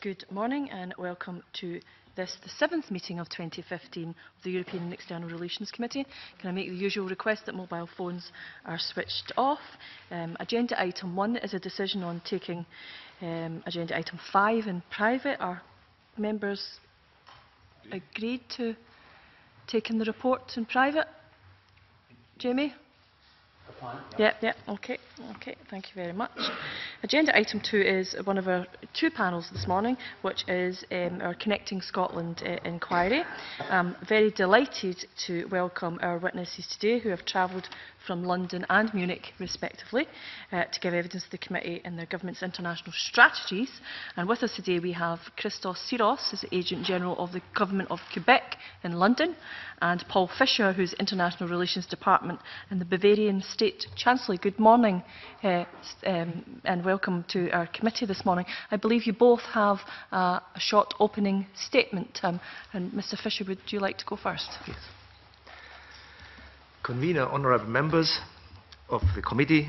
Good morning and welcome to this, the 7th meeting of 2015 of the European and External Relations Committee. Can I make the usual request that mobile phones are switched off? Agenda item 1 is a decision on taking agenda item 5 in private. Are members agreed to taking the report in private? Jamie? Yeah, okay, thank you very much. Agenda item 2 is one of our 2 panels this morning, which is our Connecting Scotland inquiry. I'm very delighted to welcome our witnesses today who have travelled from London and Munich respectively to give evidence to the committee in their government's international strategies. And with us today we have Christos Sirros, who's the Agent General of the Government of Quebec in London, and Paul Fischer, who's International Relations Department in the Bavarian State Chancellery. Good morning and welcome to our committee this morning. I believe you both have a short opening statement. And Mr Fischer, would you like to go first? Yes. Convener, honourable members of the Committee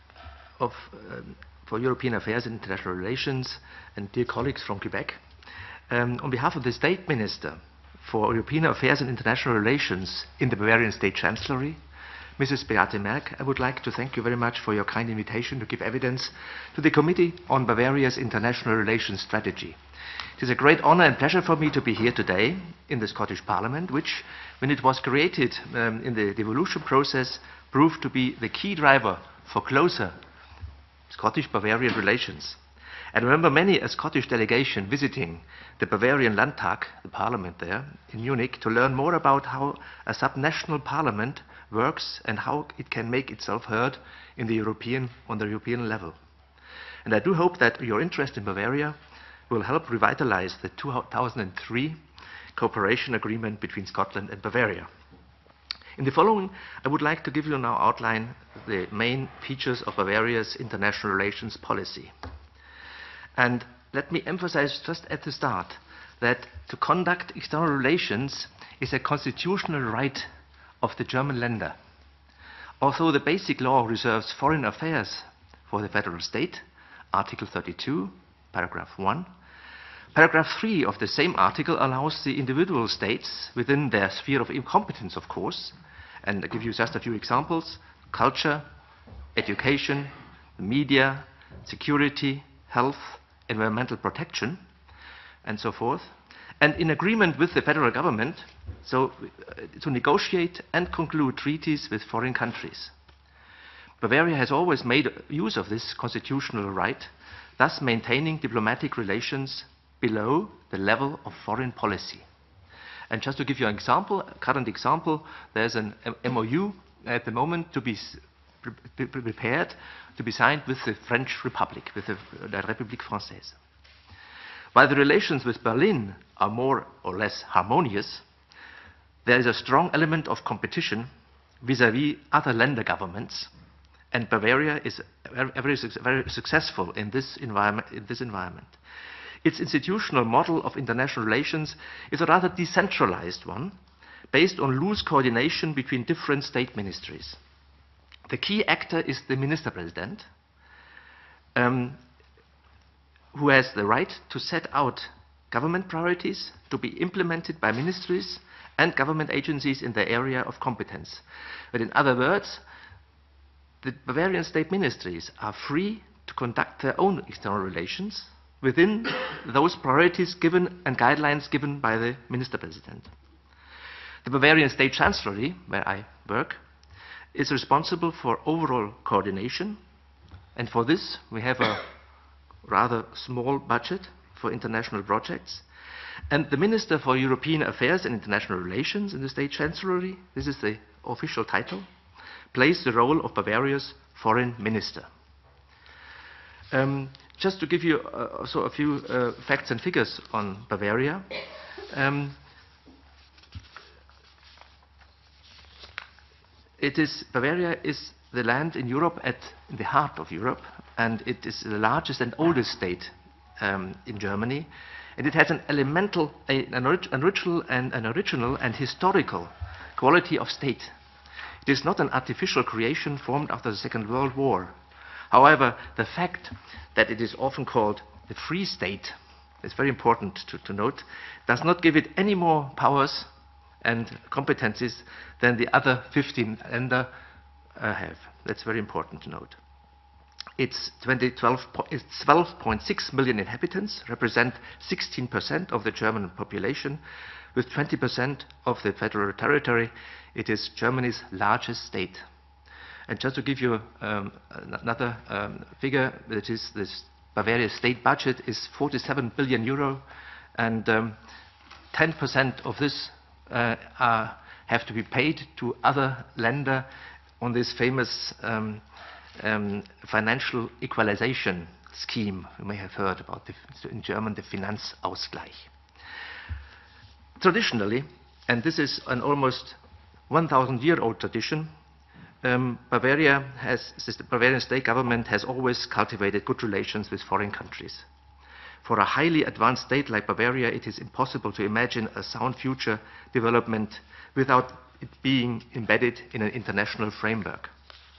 for European Affairs and International Relations, and dear colleagues from Quebec, on behalf of the State Minister for European Affairs and International Relations in the Bavarian State Chancellery, Mrs. Beate Merck, I would like to thank you very much for your kind invitation to give evidence to the Committee on Bavaria's International Relations Strategy. It is a great honour and pleasure for me to be here today in the Scottish Parliament, which, when it was created in the devolution process, proved to be the key driver for closer Scottish-Bavarian relations. I remember many a Scottish delegation visiting the Bavarian Landtag, the parliament there in Munich, to learn more about how a subnational parliament works and how it can make itself heard on the European level. And I do hope that your interest in Bavaria will help revitalise the 2003 cooperation agreement between Scotland and Bavaria. In the following, I would like to give you now outline the main features of Bavaria's international relations policy. And let me emphasize just at the start that to conduct external relations is a constitutional right of the German Länder. Although the basic law reserves foreign affairs for the federal state, Article 32, paragraph 1, paragraph 3 of the same article allows the individual states within their sphere of competence, of course, and I'll give you just a few examples: culture, education, media, security, health, environmental protection, and so forth, and in agreement with the federal government, to negotiate and conclude treaties with foreign countries. Bavaria has always made use of this constitutional right, thus maintaining diplomatic relations below the level of foreign policy. And just to give you an example, a current example, there's an MOU at the moment to be prepared to be signed with the French Republic, with the République Française. While the relations with Berlin are more or less harmonious, there is a strong element of competition vis-à-vis other Länder governments, and Bavaria is very successful in this environment. Its institutional model of international relations is a rather decentralized one, based on loose coordination between different state ministries. The key actor is the Minister President, who has the right to set out government priorities to be implemented by ministries and government agencies in their area of competence. But in other words, the Bavarian state ministries are free to conduct their own external relations within those priorities given and guidelines given by the Minister President. The Bavarian State Chancellery, where I work, is responsible for overall coordination, and for this we have a rather small budget for international projects. And the Minister for European Affairs and International Relations in the State Chancellery, this is the official title, plays the role of Bavaria's foreign minister. Just to give you also a few facts and figures on Bavaria. Bavaria is the land in Europe in the heart of Europe, and it is the largest and oldest state in Germany, and it has an original and historical quality of state. It is not an artificial creation formed after the Second World War. However, the fact that it is often called the Free State it's very important to note, does not give it any more powers and competencies than the other 15 Länder have. That's very important to note. It's 12.6 million inhabitants, represent 16% of the German population. With 20% of the federal territory, it is Germany's largest state. And just to give you another figure, that is this Bavaria's state budget is 47 billion euro, and 10% of this have to be paid to other Länder on this famous financial equalization scheme. You may have heard about in German, the Finanzausgleich. Traditionally, and this is an almost 1,000-year-old tradition, the Bavarian state government has always cultivated good relations with foreign countries. For a highly advanced state like Bavaria, it is impossible to imagine a sound future development without it being embedded in an international framework.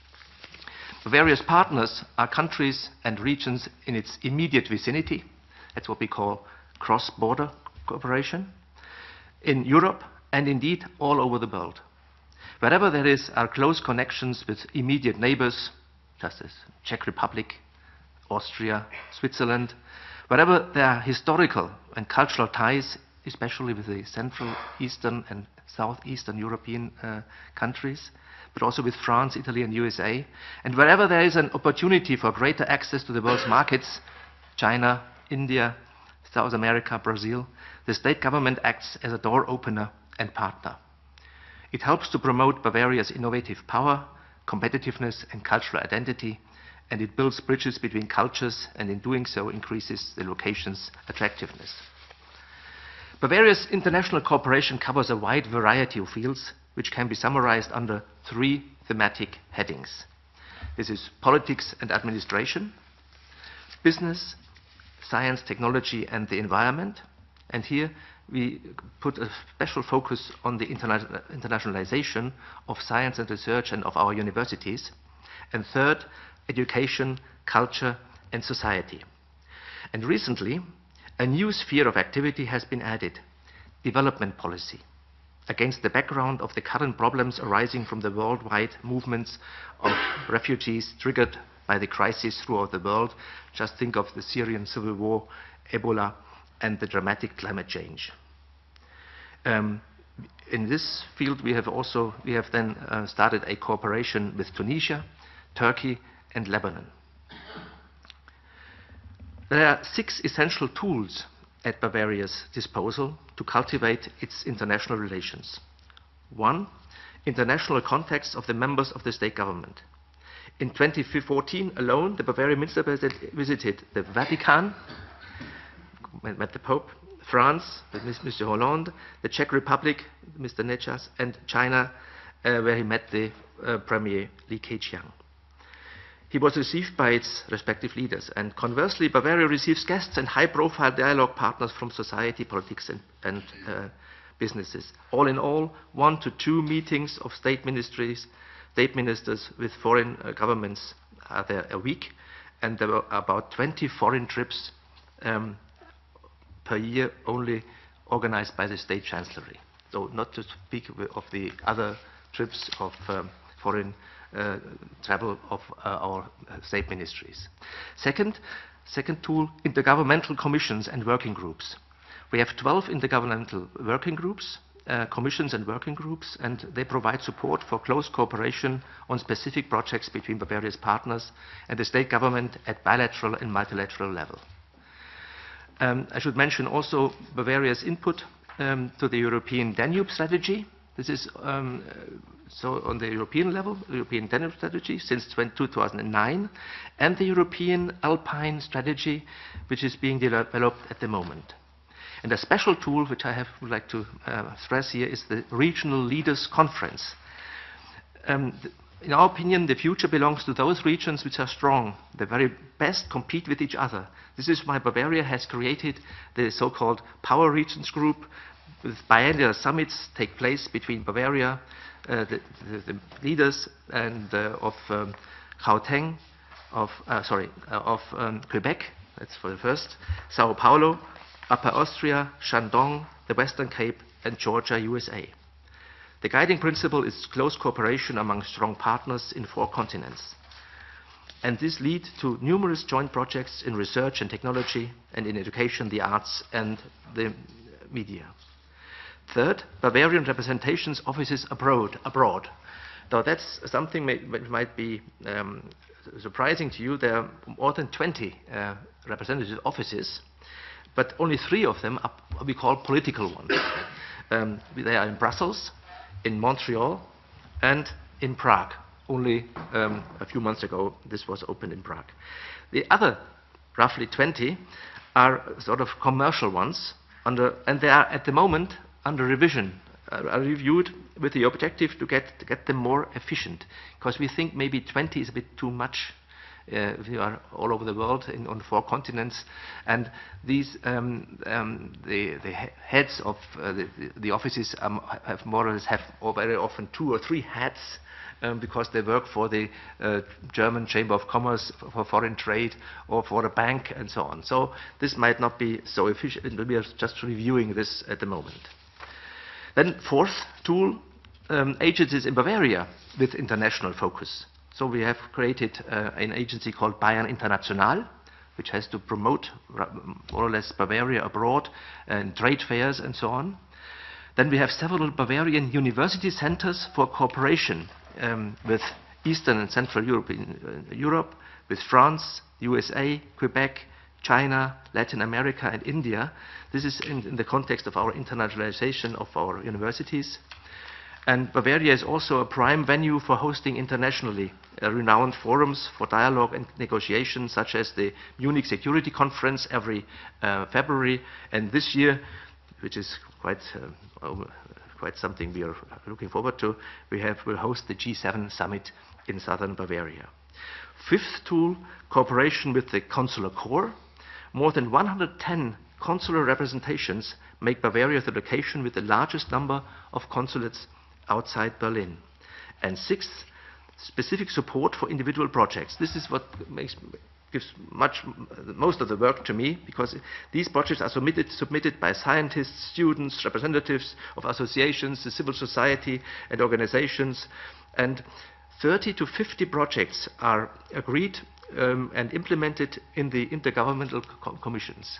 Bavaria's partners are countries and regions in its immediate vicinity. That's what we call cross-border cooperation. In Europe, and indeed all over the world. Wherever there are close connections with immediate neighbors, such as Czech Republic, Austria, Switzerland, wherever there are historical and cultural ties, especially with the Central Eastern and Southeastern European countries, but also with France, Italy, and USA, and wherever there is an opportunity for greater access to the world's markets, China, India, South America, Brazil, the state government acts as a door opener and partner. It helps to promote Bavaria's innovative power, competitiveness, and cultural identity, and it builds bridges between cultures, and in doing so increases the location's attractiveness. Bavaria's international cooperation covers a wide variety of fields, which can be summarized under 3 thematic headings. This is politics and administration, business, science, technology, and the environment. And here we put a special focus on the internationalization of science and research and of our universities. And third, education, culture, and society. And recently, a new sphere of activity has been added: development policy, against the background of the current problems arising from the worldwide movements of refugees triggered by the crisis throughout the world. Just think of the Syrian civil war, Ebola, and the dramatic climate change. In this field, we have then started a cooperation with Tunisia, Turkey, and Lebanon. There are 6 essential tools at Bavaria's disposal to cultivate its international relations. 1, international contacts of the members of the state government. In 2014 alone, the Bavarian Minister President visited the Vatican, met the Pope, France, with Mr. Hollande, the Czech Republic, Mr. Nečas, and China, where he met the Premier Li Keqiang. He was received by its respective leaders, and conversely, Bavaria receives guests and high-profile dialogue partners from society, politics, and businesses. All in all, 1 to 2 meetings of state ministers with foreign governments are there a week, and there were about 20 foreign trips per year only organized by the state chancellery. So not to speak of the other trips of foreign travel of our state ministries. Second tool, intergovernmental commissions and working groups. We have 12 intergovernmental working groups, commissions and working groups, and they provide support for close cooperation on specific projects between Bavaria's partners and the state government at bilateral and multilateral level. I should mention also Bavaria's input to the European Danube strategy. This is so on the European level, the European Danube strategy since 2009, and the European Alpine strategy, which is being developed at the moment. And a special tool, which I would like to stress here, is the Regional Leaders Conference. In our opinion, the future belongs to those regions which are strong. The very best compete with each other. This is why Bavaria has created the so-called Power Regions Group, with biennial summits take place between Bavaria, the leaders and of Gauteng, of Quebec, that's for the first, Sao Paulo, Upper Austria, Shandong, the Western Cape, and Georgia, USA. The guiding principle is close cooperation among strong partners in 4 continents. And this leads to numerous joint projects in research and technology, and in education, the arts, and the media. Third, Bavarian representations offices abroad. Now that's something that might be surprising to you. There are more than 20 representative offices, but only 3 of them are what we call political ones. They are in Brussels, in Montreal, and in Prague. Only a few months ago, this was opened in Prague. The other, roughly 20, are sort of commercial ones, and they are at the moment under revision, are reviewed with the objective to get them more efficient, because we think maybe 20 is a bit too much. We are all over the world on 4 continents, and these the heads of the offices have more or less very often 2 or 3 hats, because they work for the German Chamber of Commerce, for foreign trade, or for a bank, and so on. So this might not be so efficient. We are just reviewing this at the moment. Then 4th tool, agencies in Bavaria with international focus. So we have created an agency called Bayern International, which has to promote more or less Bavaria abroad and trade fairs and so on. Then we have several Bavarian university centers for cooperation with Eastern and Central Europe, with France, USA, Quebec, China, Latin America, and India. This is in the context of our internationalization of our universities. And Bavaria is also a prime venue for hosting internationally renowned forums for dialogue and negotiation, such as the Munich Security Conference every February. And this year, which is quite something we are looking forward to, we'll host the G7 summit in southern Bavaria. 5th tool, cooperation with the consular corps. More than 110 consular representations make Bavaria the location with the largest number of consulates outside Berlin. And 6th, specific support for individual projects. This is what gives most of the work to me, because these projects are submitted by scientists, students, representatives of associations, the civil society, and organizations. And 30 to 50 projects are agreed and implemented in the intergovernmental commissions.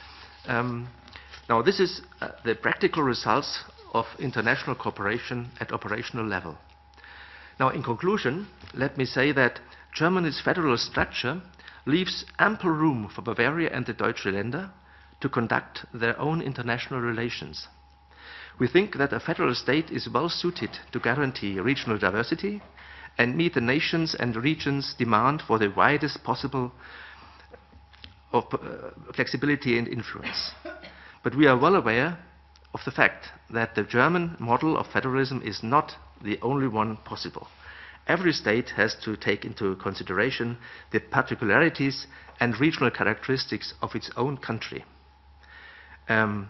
Now, this is the practical results of international cooperation at operational level. Now, in conclusion, let me say that Germany's federal structure leaves ample room for Bavaria and the Deutsche Länder to conduct their own international relations. We think that a federal state is well suited to guarantee regional diversity and meet the nations and regions' demand for the widest possible flexibility and influence. But we are well aware of the fact that the German model of federalism is not the only one possible. Every state has to take into consideration the particularities and regional characteristics of its own country. And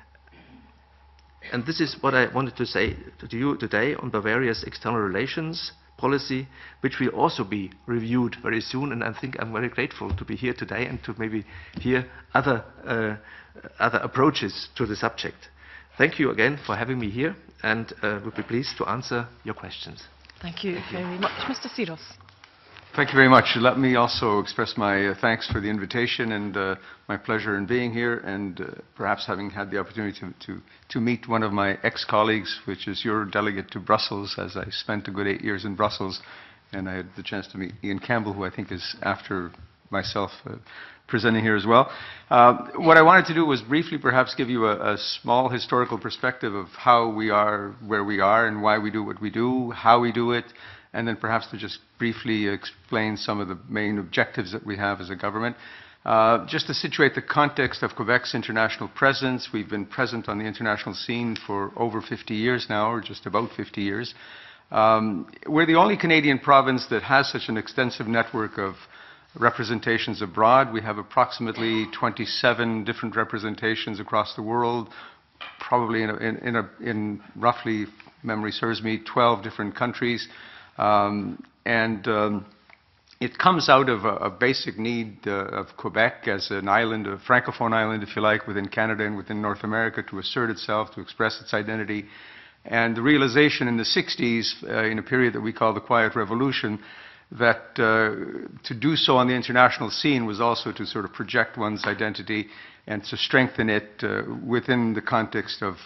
this is what I wanted to say to you today on Bavaria's external relations policy, which will also be reviewed very soon. And I think I'm very grateful to be here today and to maybe hear other approaches to the subject. Thank you again for having me here, and we'll be pleased to answer your questions. Thank you very much. Mr. Sirros. Thank you very much. Let me also express my thanks for the invitation and my pleasure in being here, and perhaps having had the opportunity to meet one of my ex-colleagues, which is your delegate to Brussels, as I spent a good 8 years in Brussels, and I had the chance to meet Ian Campbell, who I think is after myself presenting here as well. What I wanted to do was briefly perhaps give you a small historical perspective of how we are where we are and why we do what we do, how we do it, and then perhaps to just briefly explain some of the main objectives that we have as a government. Just to situate the context of Quebec's international presence, we've been present on the international scene for over 50 years now, or just about 50 years. We're the only Canadian province that has such an extensive network of representations abroad. We have approximately 27 different representations across the world, probably in roughly, memory serves me, 12 different countries. It comes out of a basic need of Quebec as an island, a francophone island, if you like, within Canada and within North America, to assert itself, to express its identity. And the realization in the 60s, in a period that we call the Quiet Revolution, that to do so on the international scene was also to sort of project one's identity and to strengthen it within the context of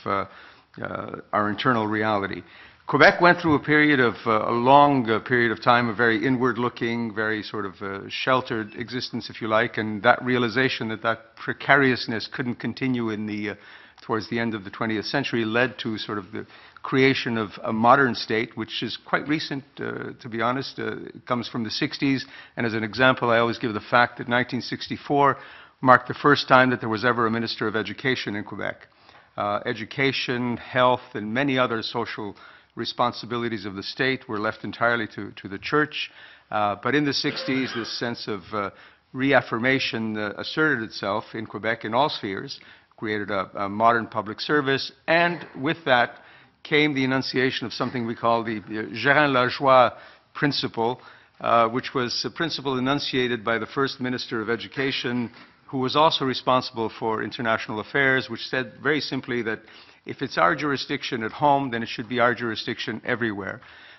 our internal reality. Quebec went through a period of, a long period of time, a very inward-looking, very sort of sheltered existence, if you like, and that realization that that precariousness couldn't continue in the, towards the end of the 20th century led to sort of the creation of a modern state, which is quite recent, to be honest. It comes from the 60s, and as an example, I always give the fact that 1964 marked the first time that there was ever a Minister of Education in Quebec. Education, health, and many other social responsibilities of the state were left entirely to the church. But in the 60s, this sense of reaffirmation asserted itself in Quebec in all spheres, created a modern public service, and with that came the enunciation of something we call the Gérin-Lajoie principle, which was a principle enunciated by the first Minister of Education, who was also responsible for international affairs, which said very simply that if it's our jurisdiction at home, then it should be our jurisdiction everywhere.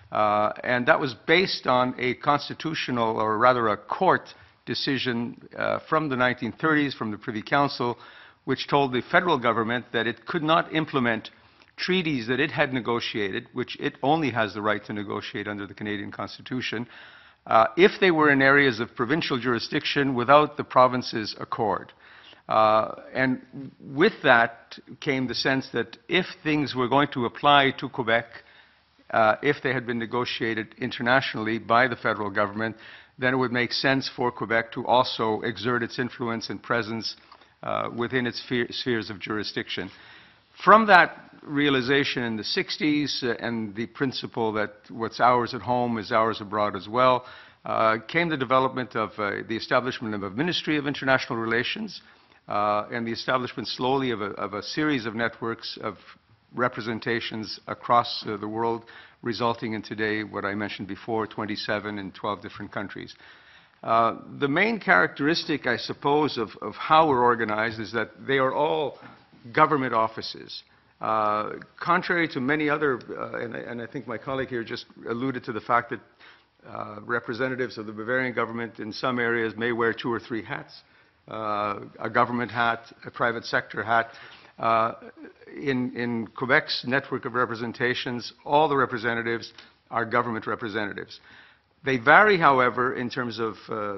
And that was based on a constitutional, or rather a court decision from the 1930s, from the Privy Council, which told the federal government that it could not implement treaties that it had negotiated, which it only has the right to negotiate under the Canadian Constitution, if they were in areas of provincial jurisdiction without the province's accord. And with that came the sense that if things were going to apply to Quebec, if they had been negotiated internationally by the federal government, then it would make sense for Quebec to also exert its influence and presence within its spheres of jurisdiction. From that realization in the 60s and the principle that what's ours at home is ours abroad as well, came the development of the establishment of a Ministry of International Relations, and the establishment slowly of a series of networks of representations across the world, resulting in today what I mentioned before, 27 in 12 different countries. The main characteristic, I suppose, of how we're organized is that they are all government offices. Contrary to many other, and I think my colleague here just alluded to the fact that representatives of the Bavarian government in some areas may wear 2 or 3 hats. A government hat, a private sector hat. In Quebec's network of representations, all the representatives are government representatives. They vary, however, in terms of,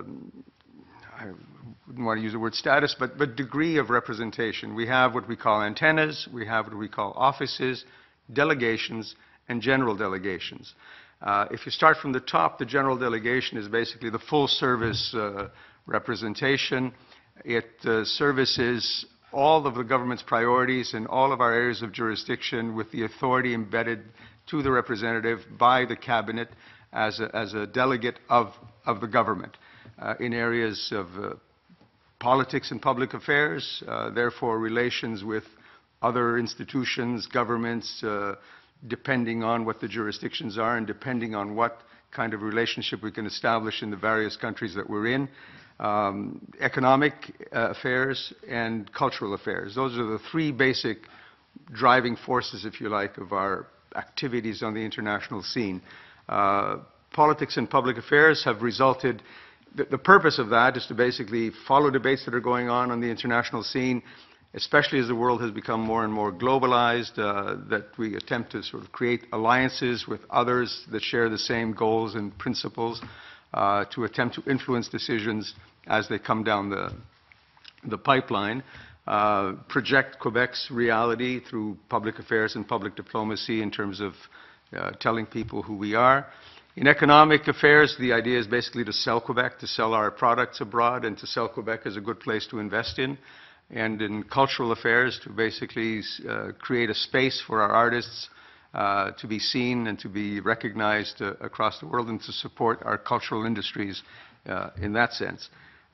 I wouldn't want to use the word status, but degree of representation. We have what we call antennas, we have what we call offices, delegations, and general delegations. If you start from the top, the general delegation is basically the full service representation. It services all of the government's priorities in all of our areas of jurisdiction with the authority embedded to the representative by the cabinet as a delegate of the government in areas of politics and public affairs, therefore relations with other institutions, governments, depending on what the jurisdictions are and depending on what kind of relationship we can establish in the various countries that we're in. Economic affairs and cultural affairs. Those are the 3 basic driving forces, if you like, of our activities on the international scene. Politics and public affairs have resulted, the purpose of that is to basically follow debates that are going on the international scene, especially as the world has become more and more globalized, that we attempt to sort of create alliances with others that share the same goals and principles, to attempt to influence decisions as they come down the pipeline, project Quebec's reality through public affairs and public diplomacy in terms of telling people who we are. In economic affairs, the idea is basically to sell Quebec, to sell our products abroad, and to sell Quebec as a good place to invest in. And in cultural affairs, to basically create a space for our artists to be seen and to be recognized across the world, and to support our cultural industries in that sense.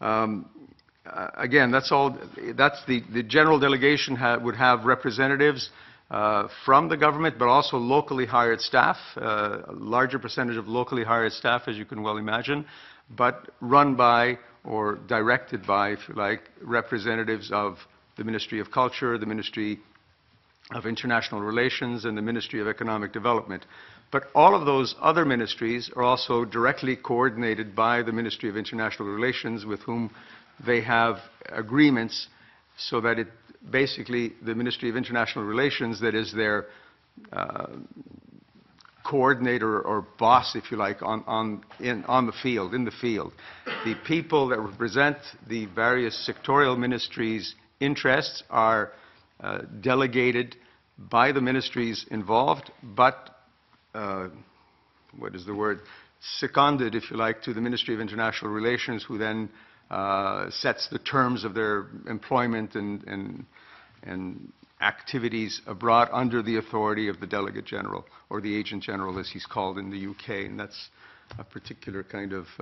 Again, that's the general delegation would have representatives from the government, but also locally hired staff, a larger percentage of locally hired staff, as you can well imagine. but run by or directed by, if you like, representatives of the Ministry of Culture, the Ministry of International Relations, and the Ministry of Economic Development. But all of those other ministries are also directly coordinated by the Ministry of International Relations, with whom they have agreements, so that it basically, the Ministry of International Relations, that is their coordinator or boss, if you like, in the field. The people that represent the various sectorial ministries' interests are delegated by the ministries involved, but seconded, if you like, to the Ministry of International Relations, who then sets the terms of their employment and activities abroad under the authority of the Delegate General, or the Agent General as he's called in the UK. And that's a particular kind of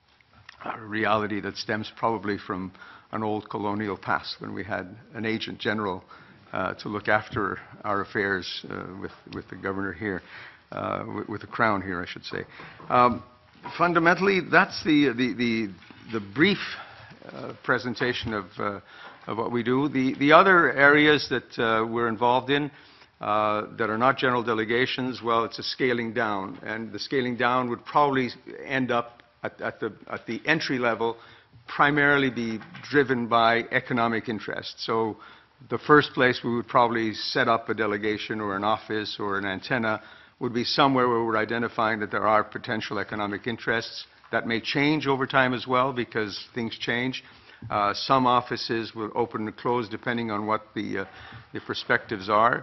reality that stems probably from an old colonial past, when we had an Agent General to look after our affairs with the governor here, with the Crown here, I should say. Fundamentally, that's the brief presentation of what we do. The other areas that we're involved in that are not general delegations, well, it's a scaling down, and the scaling down would probably end up at the entry level primarily be driven by economic interest. So the first place we would probably set up a delegation or an office or an antenna would be somewhere where we're identifying that there are potential economic interests. That may change over time as well, because things change. Some offices will open and close depending on what the perspectives are.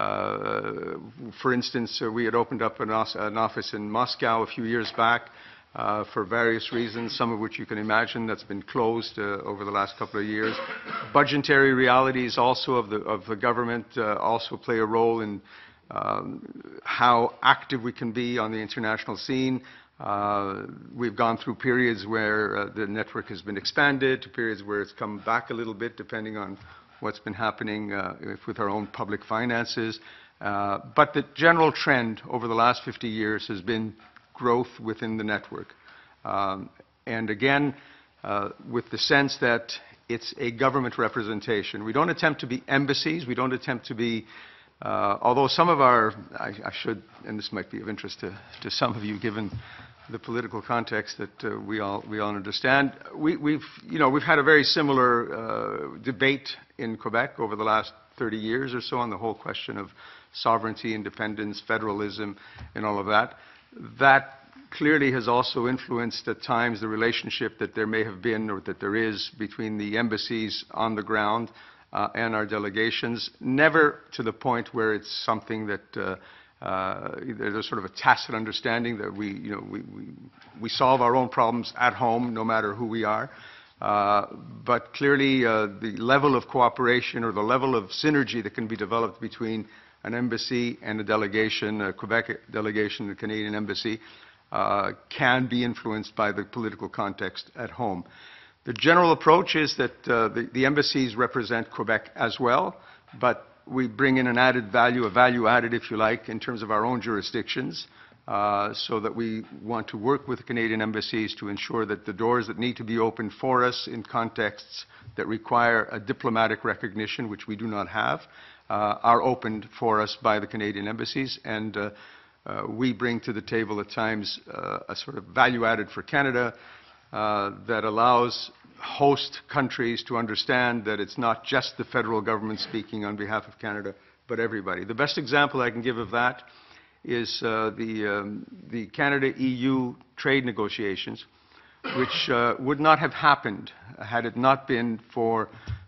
For instance, we had opened up an office in Moscow a few years back for various reasons, some of which you can imagine. That's been closed over the last couple of years. Budgetary realities also of the government also play a role in how active we can be on the international scene. We've gone through periods where the network has been expanded, to periods where it's come back a little bit, depending on what's been happening with our own public finances. But the general trend over the last 50 years has been growth within the network. And again, with the sense that it's a government representation. We don't attempt to be embassies. We don't attempt to be although some of our, I should, and this might be of interest to some of you, given the political context that we all understand, we've had a very similar debate in Quebec over the last 30 years or so on the whole question of sovereignty, independence, federalism, and all of that. That clearly has also influenced at times the relationship that there may have been, or that there is, between the embassies on the ground and our delegations, never to the point where it's something that there's a sort of a tacit understanding that we solve our own problems at home, no matter who we are. But clearly, the level of cooperation or the level of synergy that can be developed between an embassy and a delegation, a Quebec delegation, a Canadian embassy, can be influenced by the political context at home. The general approach is that the embassies represent Quebec as well, but we bring in an added value, a value added, if you like, in terms of our own jurisdictions, so that we want to work with the Canadian embassies to ensure that the doors that need to be opened for us in contexts that require a diplomatic recognition, which we do not have, are opened for us by the Canadian embassies. And we bring to the table at times a sort of value added for Canada, that allows host countries to understand that it's not just the federal government speaking on behalf of Canada, but everybody. The best example I can give of that is the Canada-EU trade negotiations, which would not have happened had it not been for,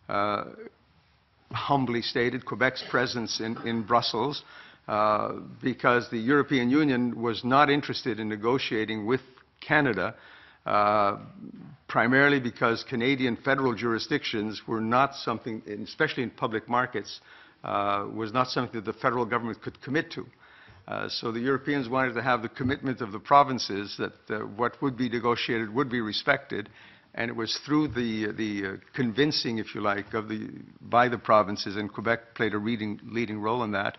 humbly stated, Quebec's presence in Brussels, because the European Union was not interested in negotiating with Canada, primarily because Canadian federal jurisdictions were not something, especially in public markets, was not something that the federal government could commit to. So the Europeans wanted to have the commitment of the provinces that what would be negotiated would be respected, and it was through the convincing, if you like, by the provinces, and Quebec played a leading role in that,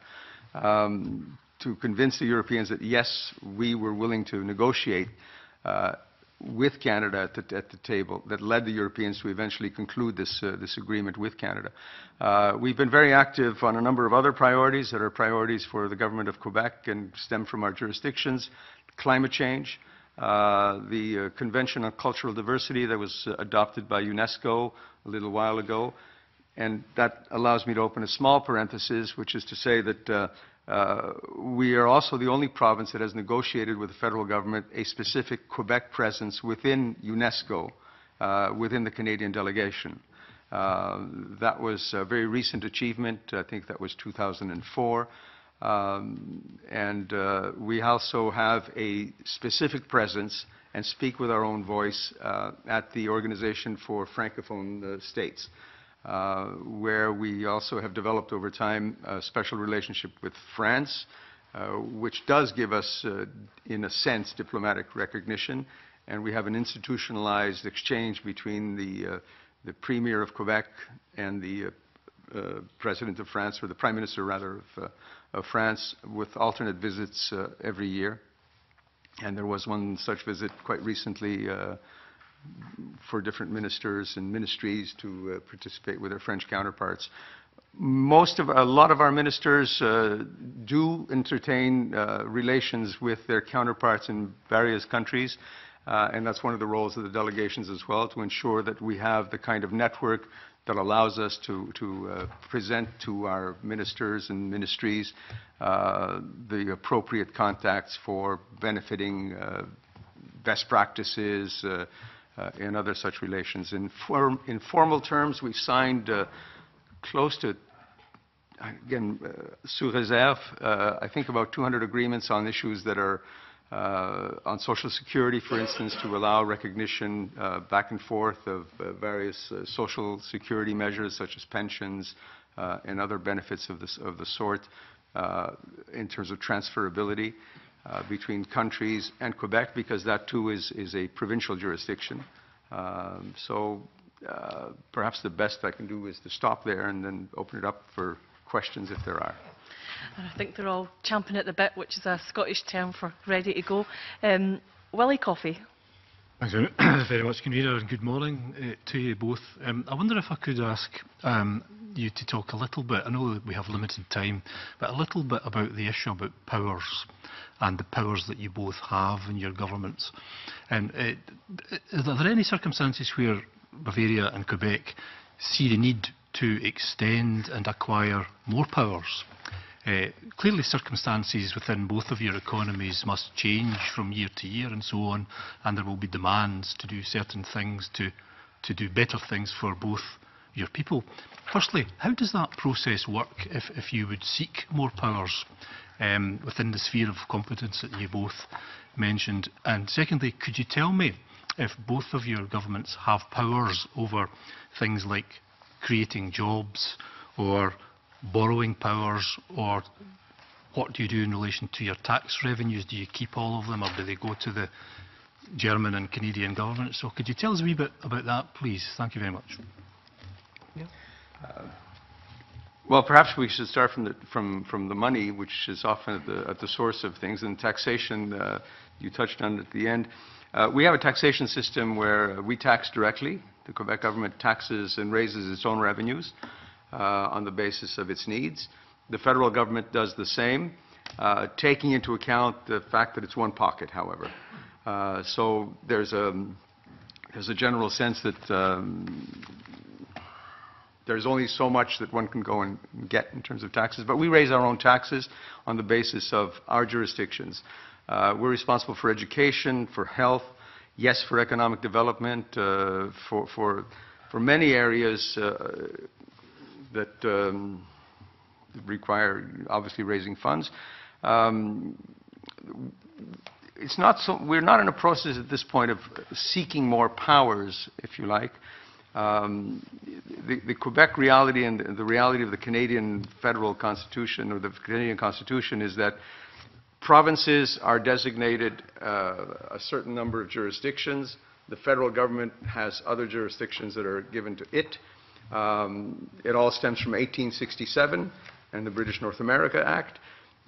to convince the Europeans that yes, we were willing to negotiate with Canada at the table that led the Europeans to eventually conclude this agreement with Canada. We've been very active on a number of other priorities that are priorities for the government of Quebec and stem from our jurisdictions: climate change, the Convention on Cultural Diversity that was adopted by UNESCO a little while ago. And that allows me to open a small parenthesis, which is to say that we are also the only province that has negotiated with the federal government a specific Quebec presence within UNESCO, within the Canadian delegation. That was a very recent achievement. I think that was 2004. We also have a specific presence and speak with our own voice at the Organization for Francophone States, where we also have developed over time a special relationship with France, which does give us, in a sense, diplomatic recognition. And we have an institutionalized exchange between the Premier of Quebec and the President of France, or the Prime Minister, rather, of France, with alternate visits every year. And there was one such visit quite recently for different ministers and ministries to participate with their French counterparts. A lot of our ministers do entertain relations with their counterparts in various countries, and that's one of the roles of the delegations as well, to ensure that we have the kind of network that allows us to present to our ministers and ministries the appropriate contacts for benefiting best practices and other such relations. In formal terms, we've signed close to, again, sous réserve, I think about 200 agreements on issues that are on Social Security, for instance, to allow recognition back and forth of various Social Security measures such as pensions and other benefits of the sort in terms of transferability between countries and Quebec, because that too is a provincial jurisdiction. Perhaps the best I can do is to stop there and then open it up for questions if there are. And I think they're all champing at the bit, which is a Scottish term for ready to go. Willie Coffey. Thanks very much, Convener, and good morning to you both. I wonder if I could ask you to talk a little bit, I know that we have limited time, but a little bit about the issue about powers and the powers that you both have in your governments. Are there any circumstances where Bavaria and Quebec see the need to extend and acquire more powers? Clearly circumstances within both of your economies must change from year to year and so on, and there will be demands to do certain things to do better things for both your people. Firstly, how does that process work if you would seek more powers within the sphere of competence that you both mentioned? And secondly, could you tell me if both of your governments have powers over things like creating jobs or borrowing powers, or what do you do in relation to your tax revenues? Do you keep all of them, or do they go to the German and Canadian governments? So could you tell us a wee bit about that, please? Thank you very much. Yeah. Well, perhaps we should start from the money, which is often at the source of things, and taxation you touched on at the end. We have a taxation system where we tax directly. The Quebec government taxes and raises its own revenues on the basis of its needs. The federal government does the same, taking into account the fact that it's one pocket, however. So there's a general sense that there's only so much that one can go and get in terms of taxes, but we raise our own taxes on the basis of our jurisdictions. We're responsible for education, for health, yes, for economic development, for many areas that require, obviously, raising funds. It's not so, we're not in a process at this point of seeking more powers, if you like. The Quebec reality and the reality of the Canadian federal constitution, or the Canadian constitution, is that provinces are designated a certain number of jurisdictions. The federal government has other jurisdictions that are given to it. It all stems from 1867 and the British North America Act.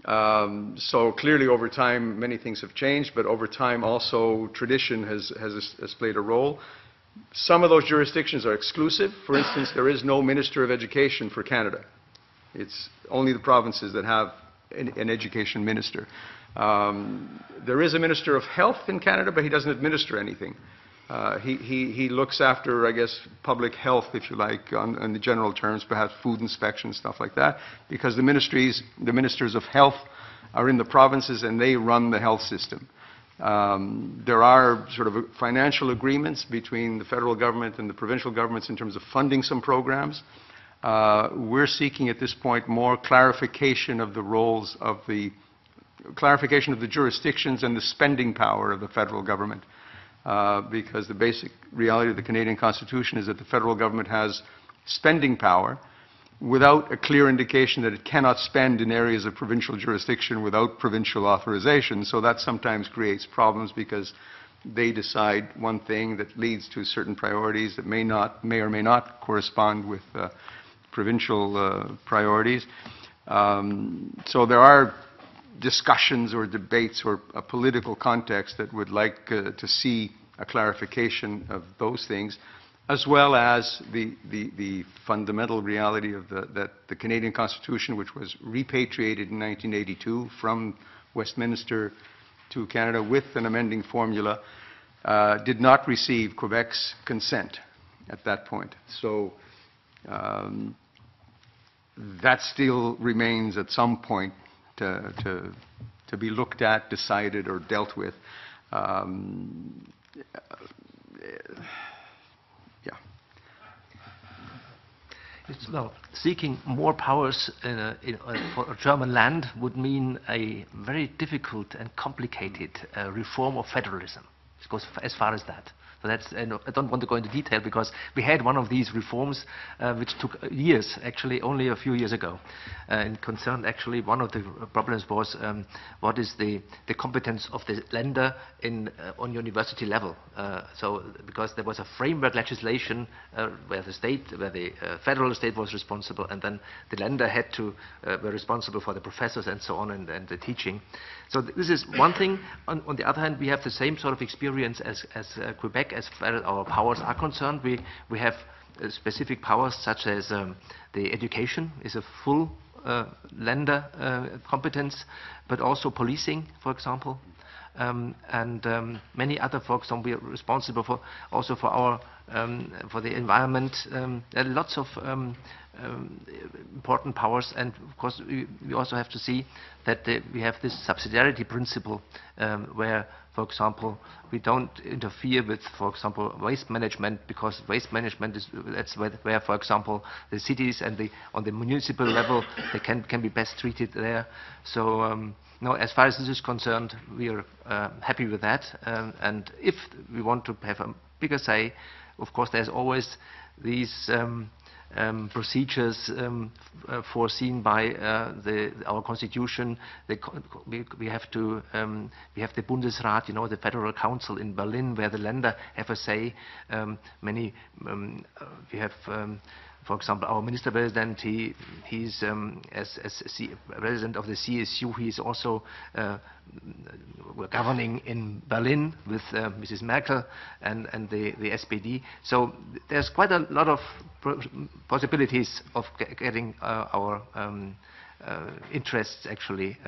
So clearly over time many things have changed, but over time also tradition has played a role. Some of those jurisdictions are exclusive. For instance, there is no Minister of Education for Canada. It's only the provinces that have an education minister. There is a Minister of Health in Canada, but he doesn't administer anything. He looks after, I guess, public health, if you like, on the general terms, perhaps food inspection, stuff like that, because the ministers of health are in the provinces and they run the health system. There are sort of financial agreements between the federal government and the provincial governments in terms of funding some programs. We're seeking at this point more clarification of the roles of clarification of the jurisdictions and the spending power of the federal government. Because the basic reality of the Canadian Constitution is that the federal government has spending power without a clear indication that it cannot spend in areas of provincial jurisdiction without provincial authorization. So that sometimes creates problems because they decide one thing that leads to certain priorities that may or may not correspond with provincial priorities. So there are discussions or debates or a political context that would like to see a clarification of those things, as well as the fundamental reality of that the Canadian Constitution, which was repatriated in 1982 from Westminster to Canada with an amending formula, did not receive Quebec's consent at that point. So that still remains at some point to be looked at, decided, or dealt with. Yeah. Well, seeking more powers for German land would mean a very difficult and complicated reform of federalism. It goes as far as that. So that's, I don't want to go into detail because we had one of these reforms which took years, actually only a few years ago. And concerned actually one of the problems was what is the competence of the Länder on university level. So because there was a framework legislation where the federal state was responsible, and then the Länder had to were responsible for the professors and so on and the teaching. So this is one thing. On the other hand, we have the same sort of experience as Quebec as far as our powers are concerned. We have specific powers such as the education is a full Länder competence, but also policing, for example, and many other. For example, we are responsible for our for the environment. There are lots of important powers, and of course we also have to see that we have this subsidiarity principle where, for example, we don't interfere with, for example, waste management, because waste management that's where, for example, the cities and on the municipal level they can be best treated there. So no, as far as this is concerned, we are happy with that. And if we want to have a bigger say, of course, there's always these procedures foreseen by our constitution. We have the Bundesrat, the Federal Council in Berlin, where the Länder have a say. We have, for example, our Minister President. He's as president of the CSU. He's also governing in Berlin with Mrs. Merkel and the SPD. So there's quite a lot of possibilities of getting our interests actually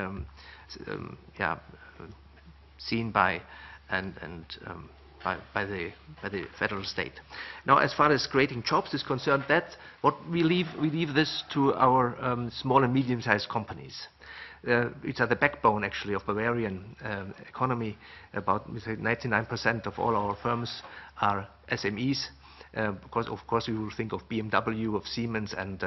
seen by by the federal state. Now, as far as creating jobs is concerned, we leave this to our small and medium-sized companies, which are the backbone actually of Bavarian economy. About 99% of all our firms are SMEs. Because of course we will think of BMW, of Siemens, and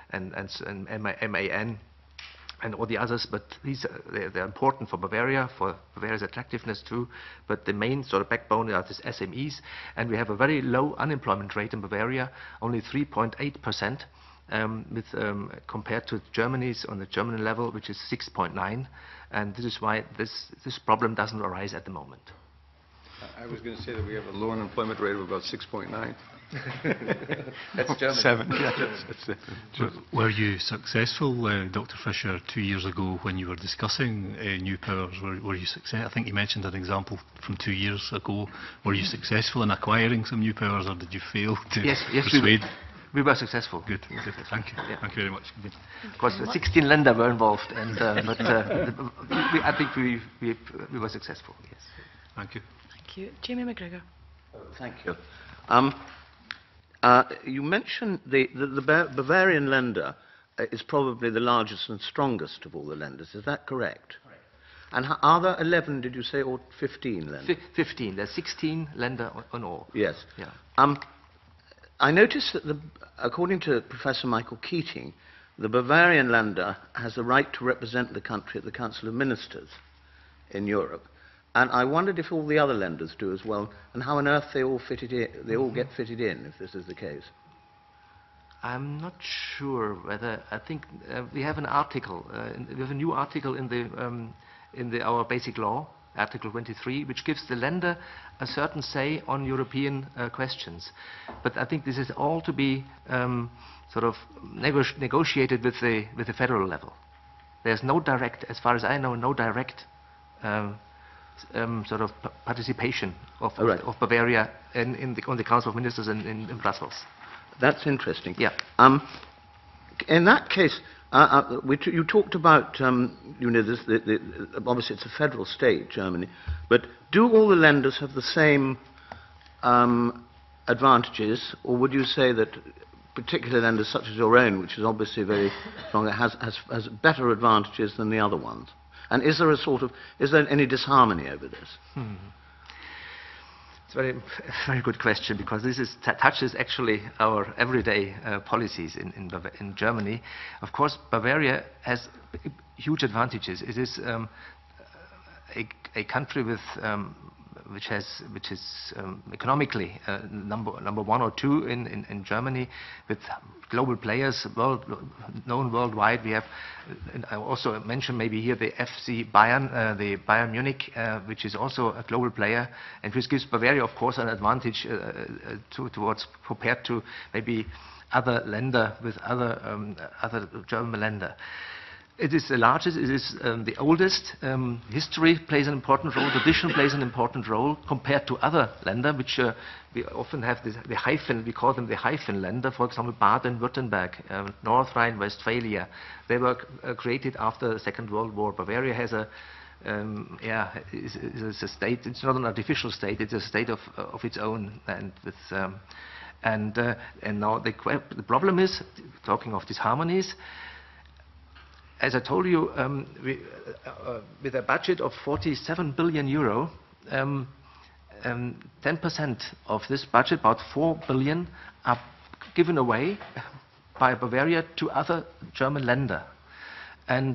MAN. And all the others, but they're important for Bavaria, for Bavaria's attractiveness too. But the main sort of backbone are these SMEs, and we have a very low unemployment rate in Bavaria, only 3.8%, compared to Germany's on the German level, which is 6.9%, and this is why this problem doesn't arise at the moment. I was going to say that we have a low unemployment rate of about 6.9%. That's German. 7. Yeah, that's 7. Were you successful, Dr. Fischer, 2 years ago when you were discussing new powers? Were you successful? I think you mentioned an example from 2 years ago. Were you successful in acquiring some new powers, or did you fail to persuade? We were successful. Good. Thank you. Yeah. Thank you very much. Of course, 16 Länder were involved, and I think we were successful. Yes. Thank you. Thank you. Jamie McGregor. Thank you. You mentioned the Bavarian lender is probably the largest and strongest of all the lenders. Is that correct? Correct. And are there 11, did you say, or 15 lenders? 15. There's 16 Länder on all. Yes. Yeah. I noticed that, according to Professor Michael Keating, the Bavarian lender has the right to represent the country at the Council of Ministers in Europe. And I wondered if all the other lenders do as well, and how on earth they all get fitted in, if this is the case. I'm not sure whether. I think we have an article. We have a new article in our basic law, Article 23, which gives the lender a certain say on European questions. But I think this is all to be sort of negotiated with the federal level. There's no direct, as far as I know, no direct sort of participation of Bavaria on the Council of Ministers in Brussels. That's interesting. Yeah. In that case, you talked about, obviously it's a federal state, Germany, but do all the lenders have the same advantages, or would you say that particular lenders such as your own, which is obviously very strong, has better advantages than the other ones? And is there any disharmony over this? It's a very good question, because this touches actually our everyday policies in Germany. Of course, Bavaria has huge advantages. It is a country with which is economically number 1 or 2 in Germany, with global players known worldwide. We have, and I also mentioned maybe here the FC Bayern, the Bayern Munich, which is also a global player, and which gives Bavaria, of course, an advantage towards compared to maybe other lender with other German lender. It is the largest, it is the oldest. History plays an important role, tradition plays an important role compared to other Länder, which we often have the hyphen, we call them the hyphen Länder, for example, Baden-Württemberg, North Rhine-Westphalia. They were created after the Second World War. Bavaria has is a state, it's not an artificial state, it's a state of its own, and with and now the problem is, talking of disharmonies, as I told you, with a budget of 47 billion euro, 10% of this budget, about 4 billion, are given away by Bavaria to other German Länder. And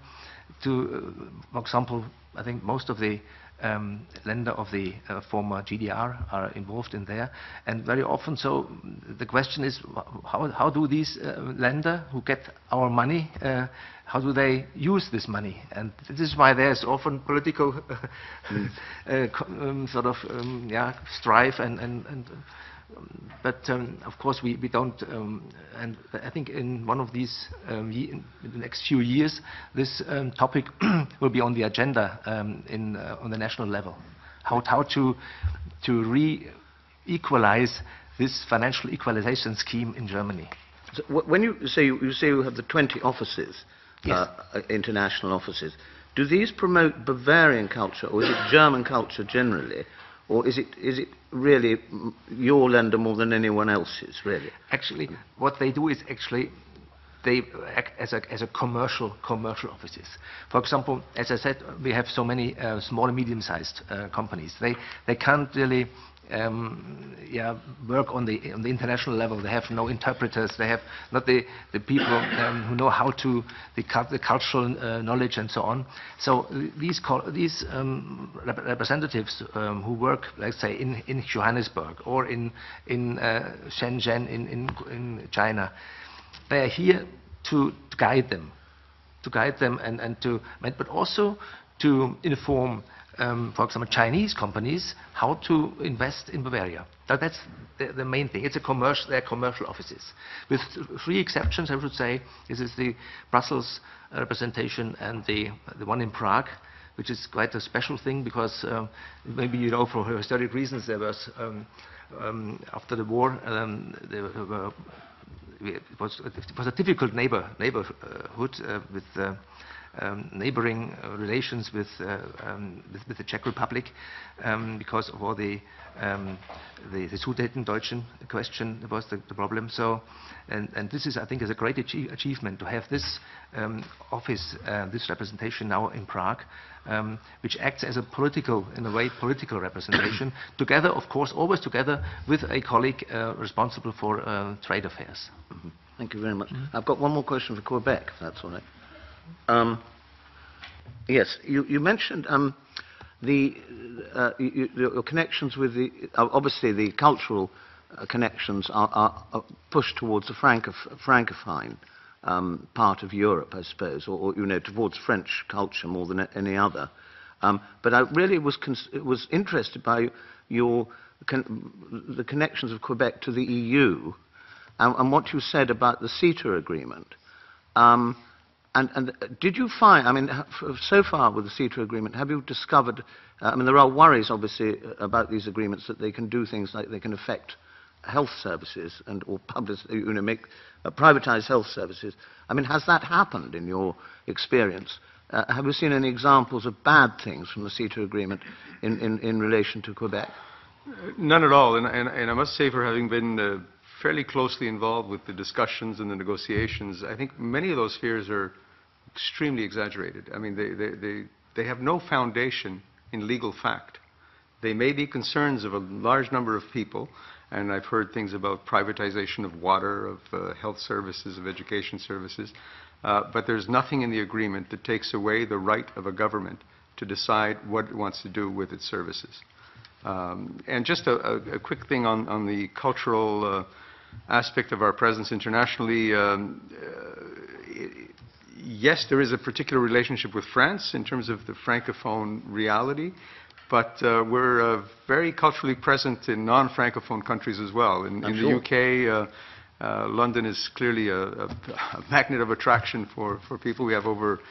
for example, I think most of the Länder of the former GDR are involved in there, and very often so the question is, how do these Länder who get our money, how do they use this money? And this is why there's often political sort of strife and but of course we don't, and I think in one of these in the next few years this topic will be on the agenda on the national level. How to re-equalize this financial equalization scheme in Germany. So when you say you have the 20 offices, yes, international offices, do these promote Bavarian culture, or is it German culture generally? Or is it really your lender more than anyone else's, really? Actually, what they do is actually they act as a commercial offices. For example, as I said, we have so many small and medium-sized companies. They can't really work on the international level. They have no interpreters. They have not the people who know how to the cultural knowledge and so on. So these representatives who work, let's say, in Johannesburg or in Shenzhen in China, they are here to guide them, but also to inform for example, Chinese companies how to invest in Bavaria. That's the main thing. It's they're commercial offices. With 3 exceptions, I would say. This is the Brussels representation and the one in Prague, which is quite a special thing because maybe you know for historic reasons there was, after the war, it was a difficult neighborhood with neighboring relations with the Czech Republic because of all the Sudetendeutschen question was the problem. So, and this is, I think, is a great achievement to have this office, this representation now in Prague, which acts as a political, in a way, political representation, together, of course, always together with a colleague responsible for trade affairs. Mm-hmm. Thank you very much. I've got one more question for Quebec, if that's all right. Yes, you mentioned your connections with the obviously the cultural connections are pushed towards the Francophone part of Europe, I suppose, or you know, towards French culture more than any other. But I really was interested by the connections of Quebec to the EU and what you said about the CETA agreement. And did you find, I mean, so far with the CETA agreement, have you discovered, I mean, there are worries, obviously, about these agreements that they can do things like they can affect health services and or privatize health services. I mean, has that happened in your experience? Have you seen any examples of bad things from the CETA agreement in relation to Quebec? None at all. And I must say, for having been fairly closely involved with the discussions and the negotiations, I think many of those fears are extremely exaggerated. I mean, they have no foundation in legal fact. They may be concerns of a large number of people, and I've heard things about privatization of water, of health services, of education services, but there's nothing in the agreement that takes away the right of a government to decide what it wants to do with its services. And just a quick thing on the cultural aspect of our presence internationally. Yes, there is a particular relationship with France in terms of the Francophone reality, but we're very culturally present in non-Francophone countries as well. In the UK, London is clearly a magnet of attraction for people. We have over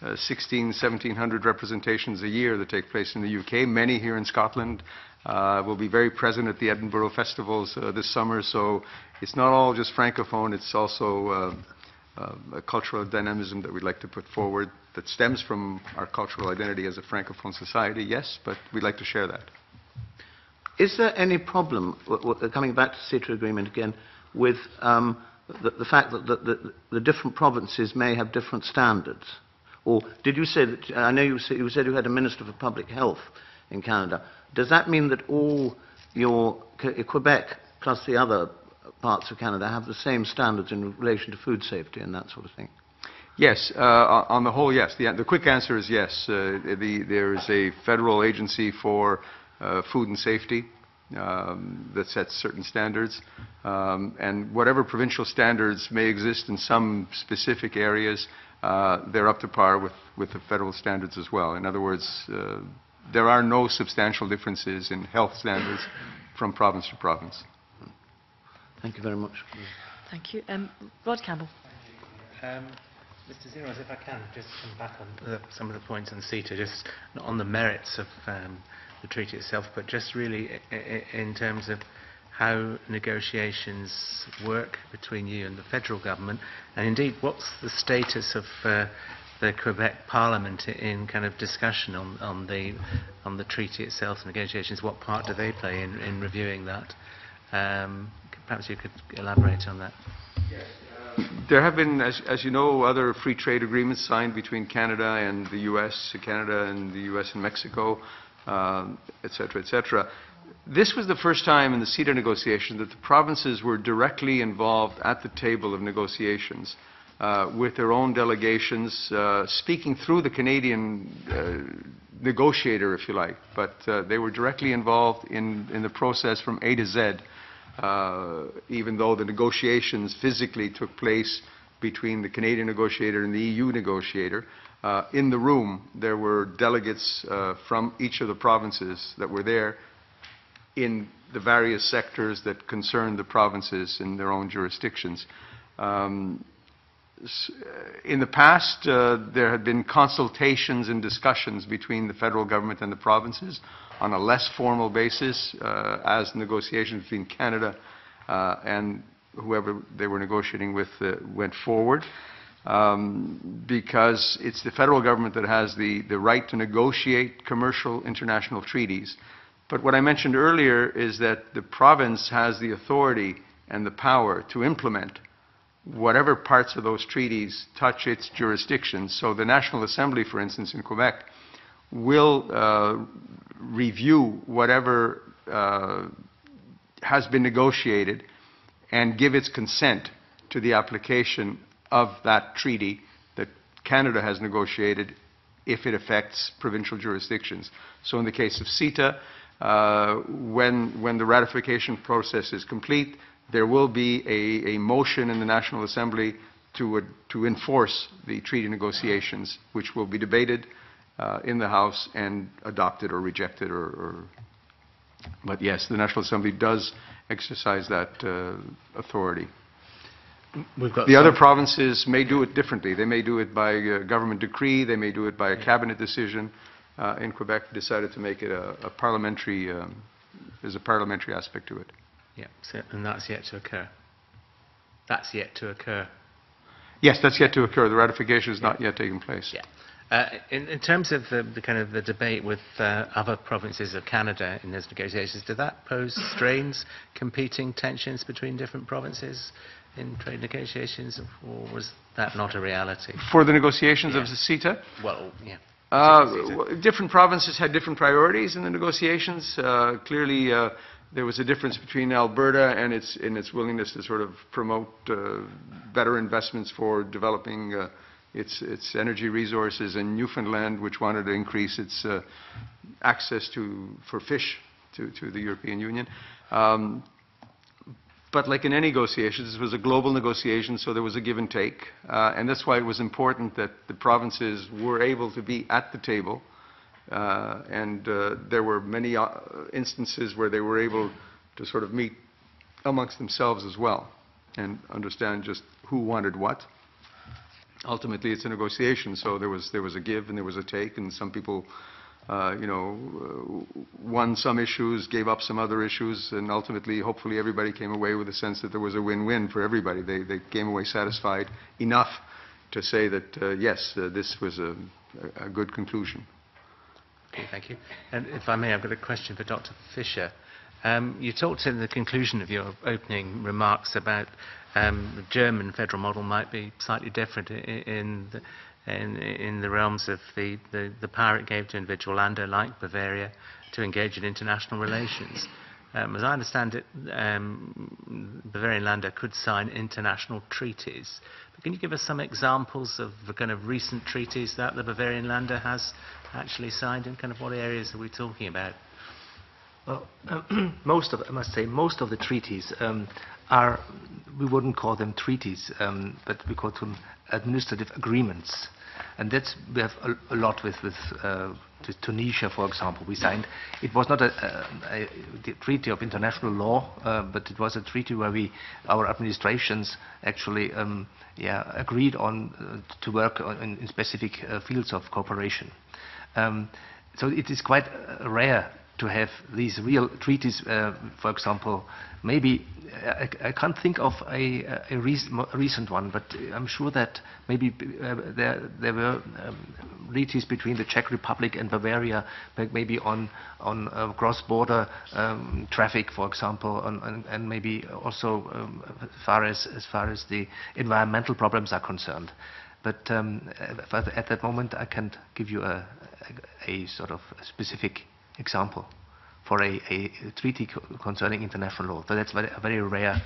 1,700 representations a year that take place in the UK, many here in Scotland. We'll be very present at the Edinburgh festivals this summer, so it's not all just Francophone, it's also a cultural dynamism that we'd like to put forward that stems from our cultural identity as a Francophone society, yes, but we'd like to share that. Is there any problem, coming back to the CETA agreement again, with the fact that the different provinces may have different standards? Or did you say that, I know you said you had a Minister for Public Health in Canada. Does that mean that all your Quebec plus the other parts of Canada have the same standards in relation to food safety and that sort of thing? Yes, on the whole, yes. The quick answer is yes. There is a federal agency for food and safety that sets certain standards, and whatever provincial standards may exist in some specific areas, they're up to par with the federal standards as well. In other words, there are no substantial differences in health standards from province to province. Thank you very much. Thank you. Rod Campbell. Mr. Sirros, if I can just come back on some of the points on CETA, just not on the merits of the treaty itself, but just really in terms of how negotiations work between you and the federal government, and indeed what's the status of the Quebec Parliament in kind of discussion on the treaty itself, negotiations. What part do they play in reviewing that? Perhaps you could elaborate on that. Yes. There have been, as you know, other free trade agreements signed between Canada and the U.S., Canada and the U.S. and Mexico, et cetera, et cetera. This was the first time in the CETA negotiation that the provinces were directly involved at the table of negotiations with their own delegations, speaking through the Canadian negotiator, if you like. But they were directly involved in the process from A to Z, even though the negotiations physically took place between the Canadian negotiator and the EU negotiator. In the room, there were delegates from each of the provinces that were there in the various sectors that concerned the provinces in their own jurisdictions. In the past, there had been consultations and discussions between the federal government and the provinces on a less formal basis as negotiations between Canada and whoever they were negotiating with went forward. Because it's the federal government that has the right to negotiate commercial international treaties. But what I mentioned earlier is that the province has the authority and the power to implement whatever parts of those treaties touch its jurisdiction. So the National Assembly, for instance, in Quebec, will review whatever has been negotiated and give its consent to the application of that treaty that Canada has negotiated if it affects provincial jurisdictions. So in the case of CETA, when the ratification process is complete, there will be a motion in the National Assembly to enforce the treaty negotiations, which will be debated in the House and adopted or rejected. But yes, the National Assembly does exercise that authority. The other provinces may do it differently. They may do it by government decree. They may do it by a cabinet decision. In Quebec, decided to make it a parliamentary, there's a parliamentary aspect to it. Yeah, so, and that's yet to occur. That's yet to occur. Yes, that's yet to occur. The ratification has not yet taken place. Yeah. In terms of the kind of the debate with other provinces of Canada in those negotiations, did that pose strains, competing tensions between different provinces in trade negotiations, or was that not a reality? For the negotiations of the CETA? Well, yeah. Different provinces had different priorities in the negotiations. Clearly, there was a difference between Alberta and its willingness to sort of promote better investments for developing its energy resources, and Newfoundland, which wanted to increase its access for fish to the European Union. But like in any negotiations, this was a global negotiation, so there was a give and take. And that's why it was important that the provinces were able to be at the table. And there were many instances where they were able to sort of meet amongst themselves as well and understand just who wanted what. Ultimately, it's a negotiation, so there was a give and there was a take, and some people won some issues, gave up some other issues, and ultimately, hopefully, everybody came away with a sense that there was a win-win for everybody. They came away satisfied enough to say that, yes, this was a good conclusion. Okay, thank you. And if I may, I've got a question for Dr. Fischer. You talked in the conclusion of your opening remarks about the German federal model might be slightly different in the realms of the power it gave to individual Länder like Bavaria to engage in international relations. As I understand it, Bavarian Länder could sign international treaties. But can you give us some examples of the kind of recent treaties that the Bavarian Länder has actually signed, and kind of what areas are we talking about? Well, I must say, most of the treaties are, we wouldn't call them treaties, but we call them administrative agreements. And that's, we have a lot with Tunisia, for example, we signed. It was not a treaty of international law, but it was a treaty where our administrations actually agreed on to work in specific fields of cooperation. So it is quite rare to have these real treaties, for example, maybe, I can't think of a recent one, but I'm sure that maybe there were treaties between the Czech Republic and Bavaria, maybe on cross-border traffic, to example, and maybe also as far as the environmental problems are concerned. But at that moment, I can't give you a sort of specific example for a treaty concerning international law. So that's a very rare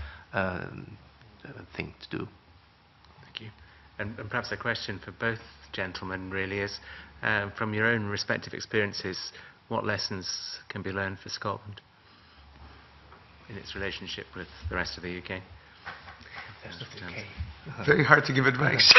thing to do. Thank you. And perhaps a question for both gentlemen really is, from your own respective experiences, what lessons can be learned for Scotland in its relationship with the rest of the UK? Very hard to give advice.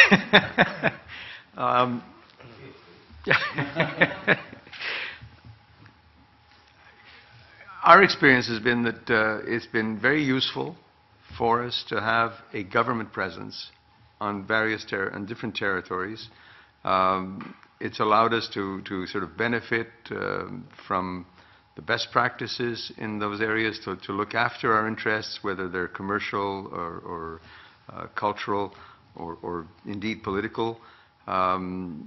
Our experience has been that it's been very useful for us to have a government presence on various and different territories. It's allowed us to sort of benefit from the best practices in those areas, to look after our interests, whether they're commercial or cultural or indeed political. And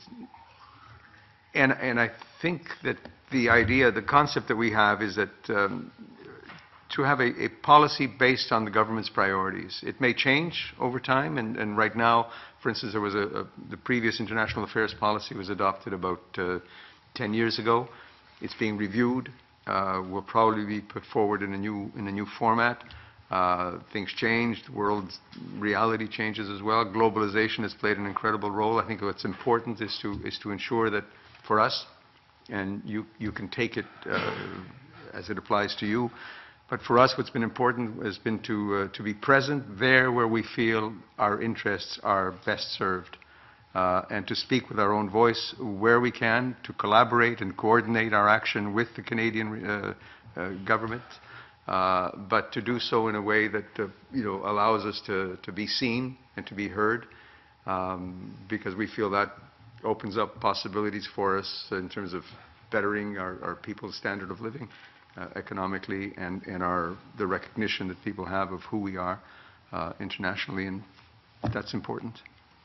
I think that the concept that we have is that to have a policy based on the government's priorities. It may change over time, and right now, for instance, there was the previous international affairs policy was adopted about 10 years ago. It's being reviewed. Will probably be put forward in a new format. Things change. The world's reality changes as well. Globalization has played an incredible role. I think what's important is to ensure that for us, and you can take it as it applies to you, but for us, what's been important has been to be present there where we feel our interests are best served, and to speak with our own voice where we can, to collaborate and coordinate our action with the Canadian government, but to do so in a way that allows us to be seen and to be heard, because we feel that opens up possibilities for us in terms of bettering our people's standard of living economically, and the recognition that people have of who we are internationally, and that's important.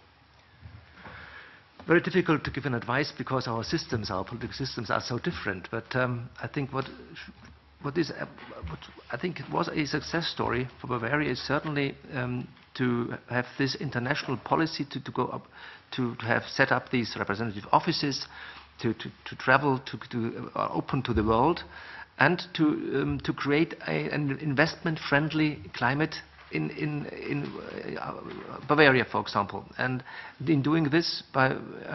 Very difficult to give an advice because our political systems are so different. But I think what I think it was a success story for Bavaria is certainly to have this international policy, to go up, to have set up these representative offices, to travel, to open to the world, and to create an investment-friendly climate in Bavaria, for example. And in doing this, by